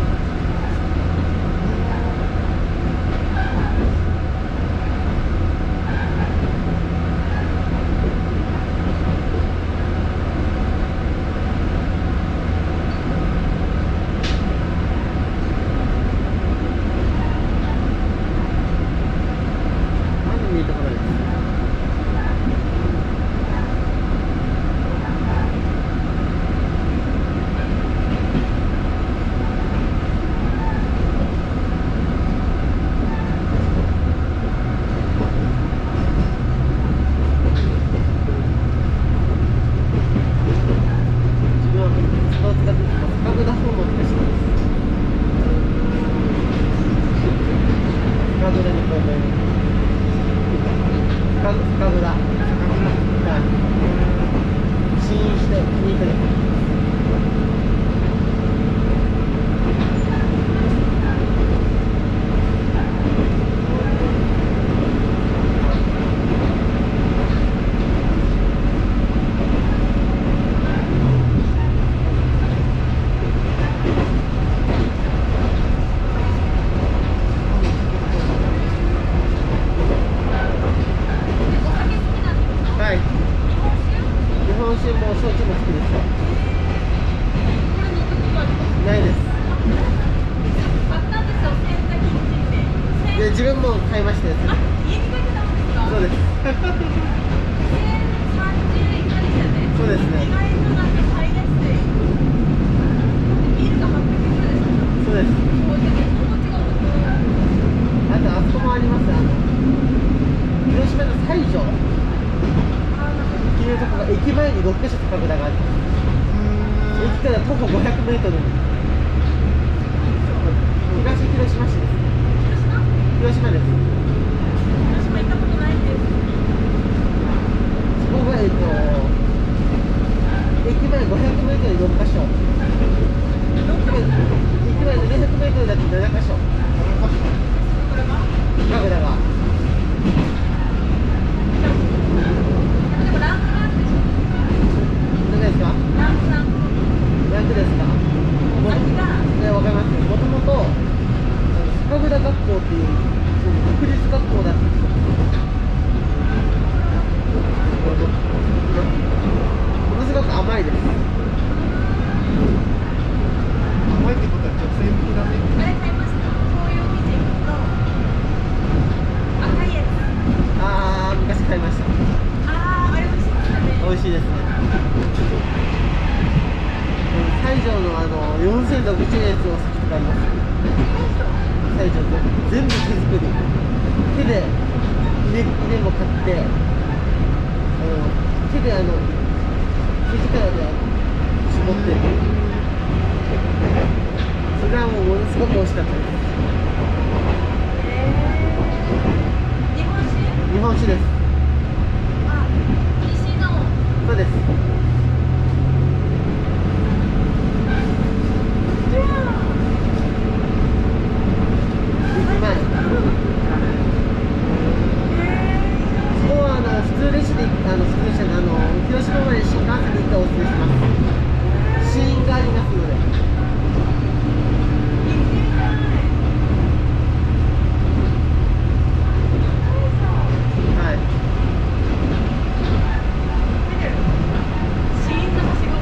まだ見えてこないです。自分は鉄道を使っていつも酒蔵訪問とかしてます。酒蔵に訪問。酒蔵。はい。試飲して気に入ったり。はい。日本酒も焼酎も好きですよ。ないです。で、自分も買いましたよ。そうです。そうですね。そうです。あと、あそこもあります。 島の西条っていうところが駅前に6カ所酒蔵があります。駅から徒歩500メートルに東広島市です。広島です。 広島行ったことないんです。 そこが駅前500メートルに6カ所、駅前700メートルだと7カ所酒蔵が。 でもランクでしょ。 何ですか？ ランクランクですか？ 先がわかります。もともと酒蔵学校っていう国立学校だったんですよ。ものすごく甘いです。 甘いってことは女性向きだね。 あれ買いました。紅葉美人と赤いやつ。 昔買いました。 あれ美味しいですよね。 美味しいですね。西条の4060円のお酒とかあります。西条全部手作り。手で稲も買って、手で手力で絞ってる。それはものすごく美味しかったです。日本酒です。 西のそうです。駅前。そこは普通列車で普通列車で広島まで新幹線で行ったらおすすめします。試飲がありますので。はい。 シーンのはしご。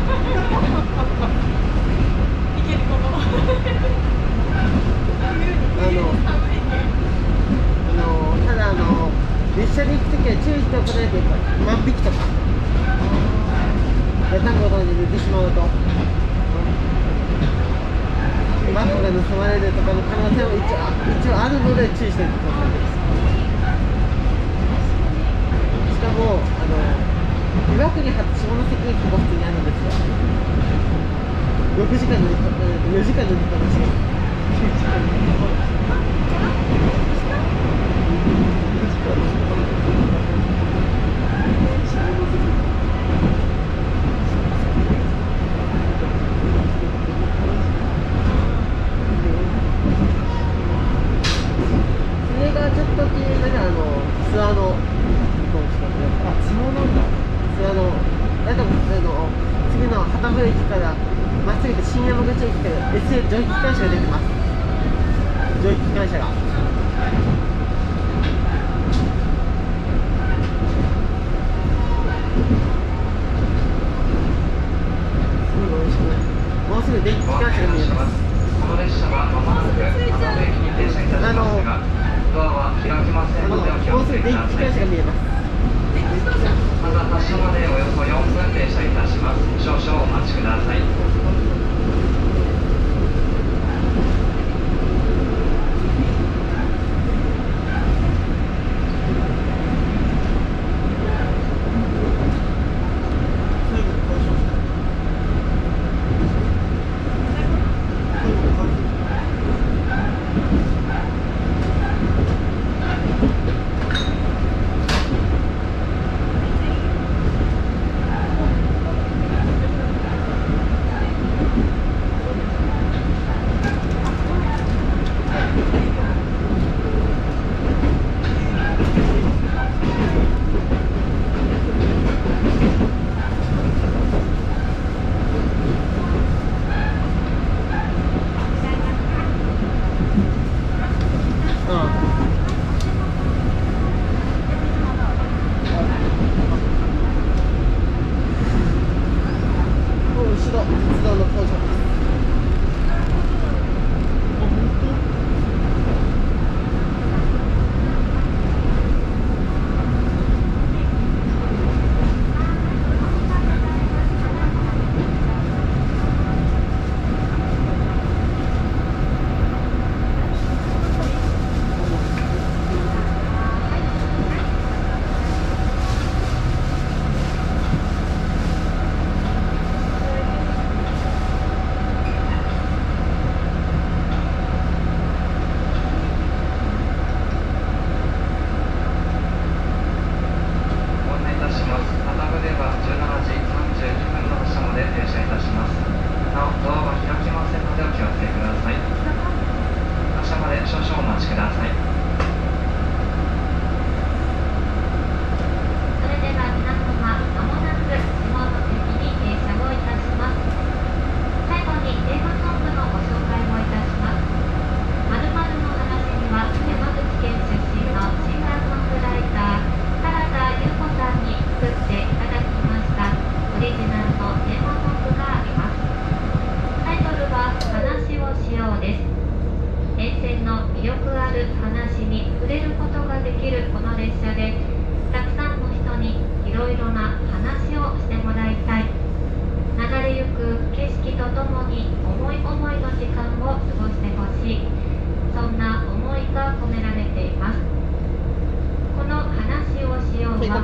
いけるここ。 ただ列車に行くときは注意しておかないといけない。万引きとかガタンゴトンで寝てしまうとバッグが盗まれるとかの可能性も一応あるので注意しておいてください。しかも岩国発下関駅が普通にあるんですよ。6時間乗り4時間乗りっぱなしです。それがちょっと気になる諏訪の相撲なんだ。 諏訪の次の旗部駅からまっすぐ行って新山口駅から SA 蒸気機関車が出てます。蒸気機関車が。もうすぐ電気機関車が見えます。 この列車はまもなく花部駅に停車いたしますが、ドアは開きませんのでお気もうすをつけくぐ電気機関ださい。 車が見えます。 また発車までおよそ4分停車いたします。少々お待ちください。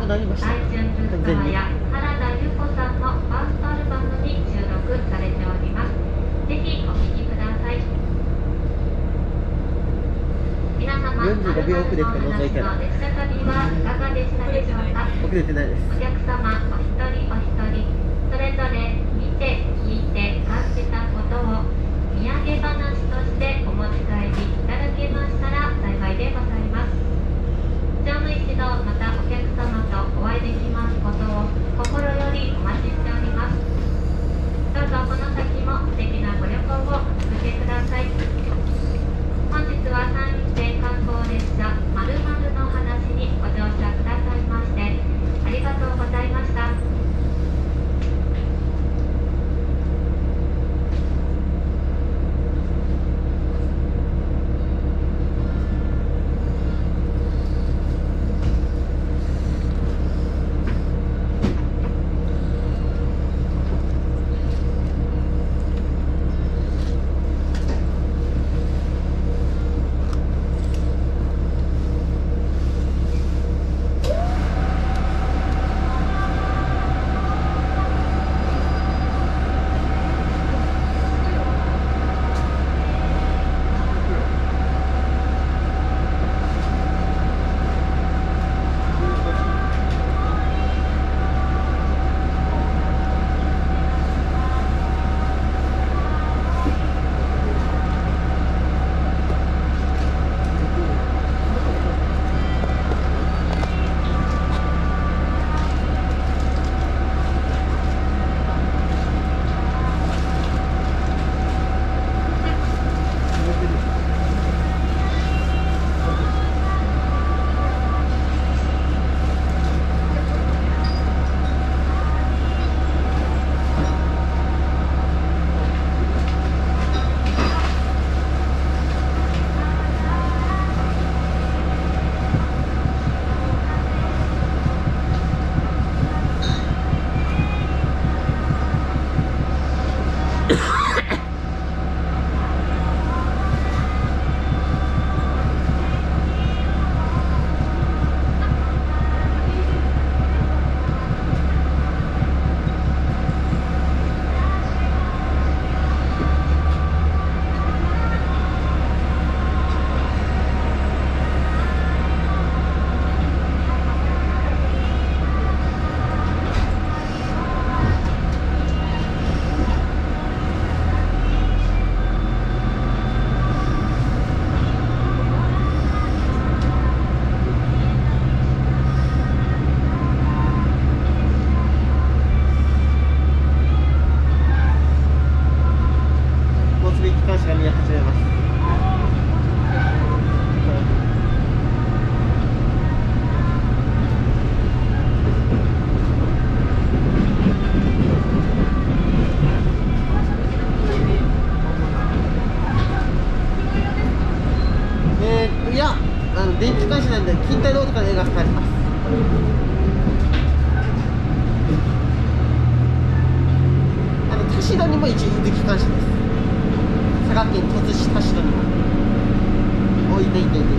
なりました。 iTunes ストアや原田裕子さんのファーストアルバムに収録されております。ぜひお聴きください。皆様、 45秒遅れって覗いたら列車旅はいかがでしたでしょうか。 遅れてないです。 お客様お一人お一人それぞれ見て聞いて感じたことを土産話としてお持ち帰りいただけましたら幸いでございます。乗務一同またお客様とお会いできますことを心よりお待ちしております。どうぞこの先も素敵なご旅行をお続けください。本日は山陰線観光列車〇〇の話にご乗車くださいましてありがとうございました。 電気機関車なんで近代ロードから映画があります。田代にも一応伊豆機関車です。佐賀県鳥栖市田代にも置いていて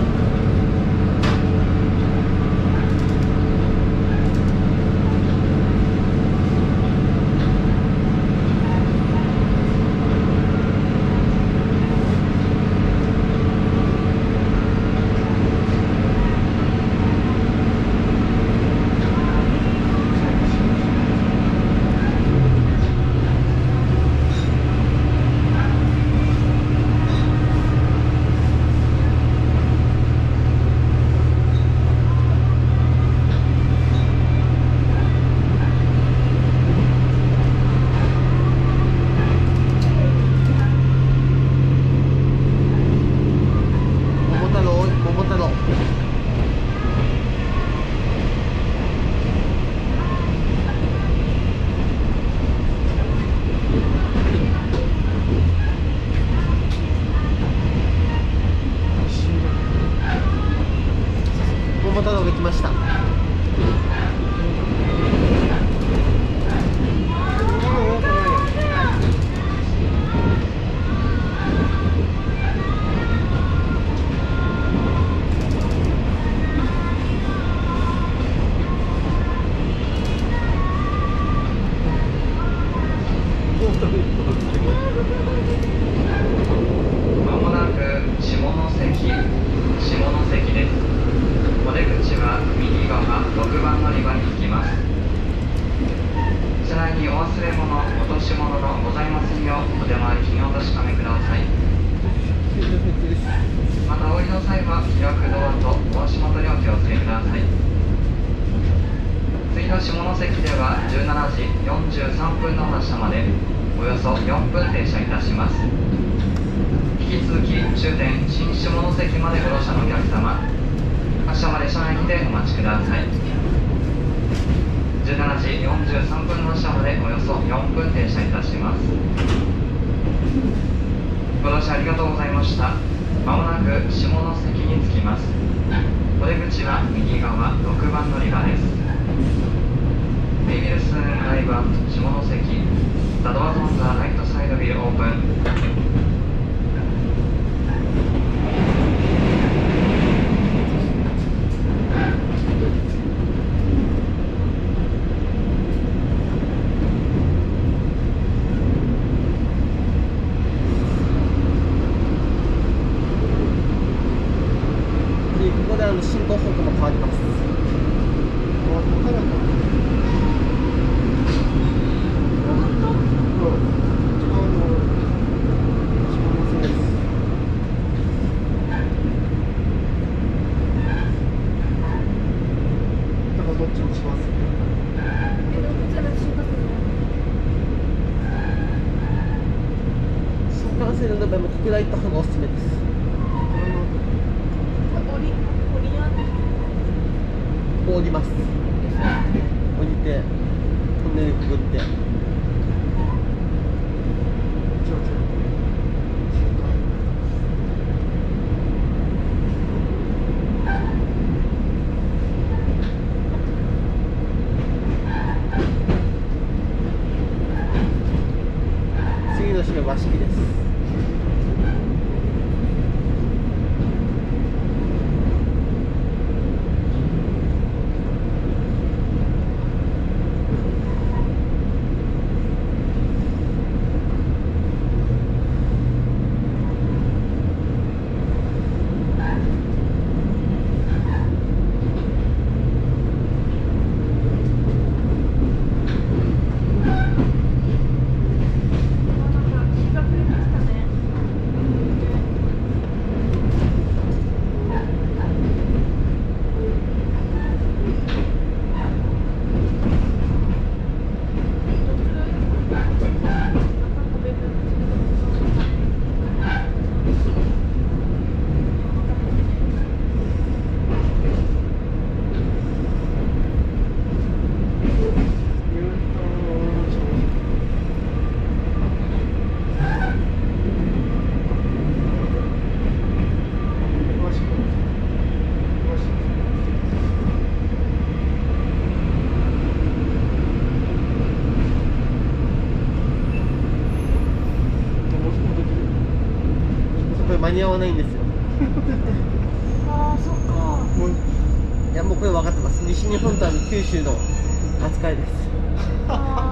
桃太郎が来ました。 時43分の発車までおよそ4分停車いたします。引き続き終点新下関までご乗車のお客様、発車まで車内にてお待ちください。17時43分の発車までおよそ4分停車いたします。ご乗車ありがとうございました。まもなく下関に着きます。お出口は右側6番乗り場です。We will soon arrive at 下関. The doors on the right side will open. ここで進行方向も変わります。新幹線の場合もここで行った方がおすすめです。降ります。降りてトンネルくぐって次の島和式です。間に合わないんですよ。 ああ、そっか。 いやもうこれ分かってます。西日本と九州の扱いです。 あ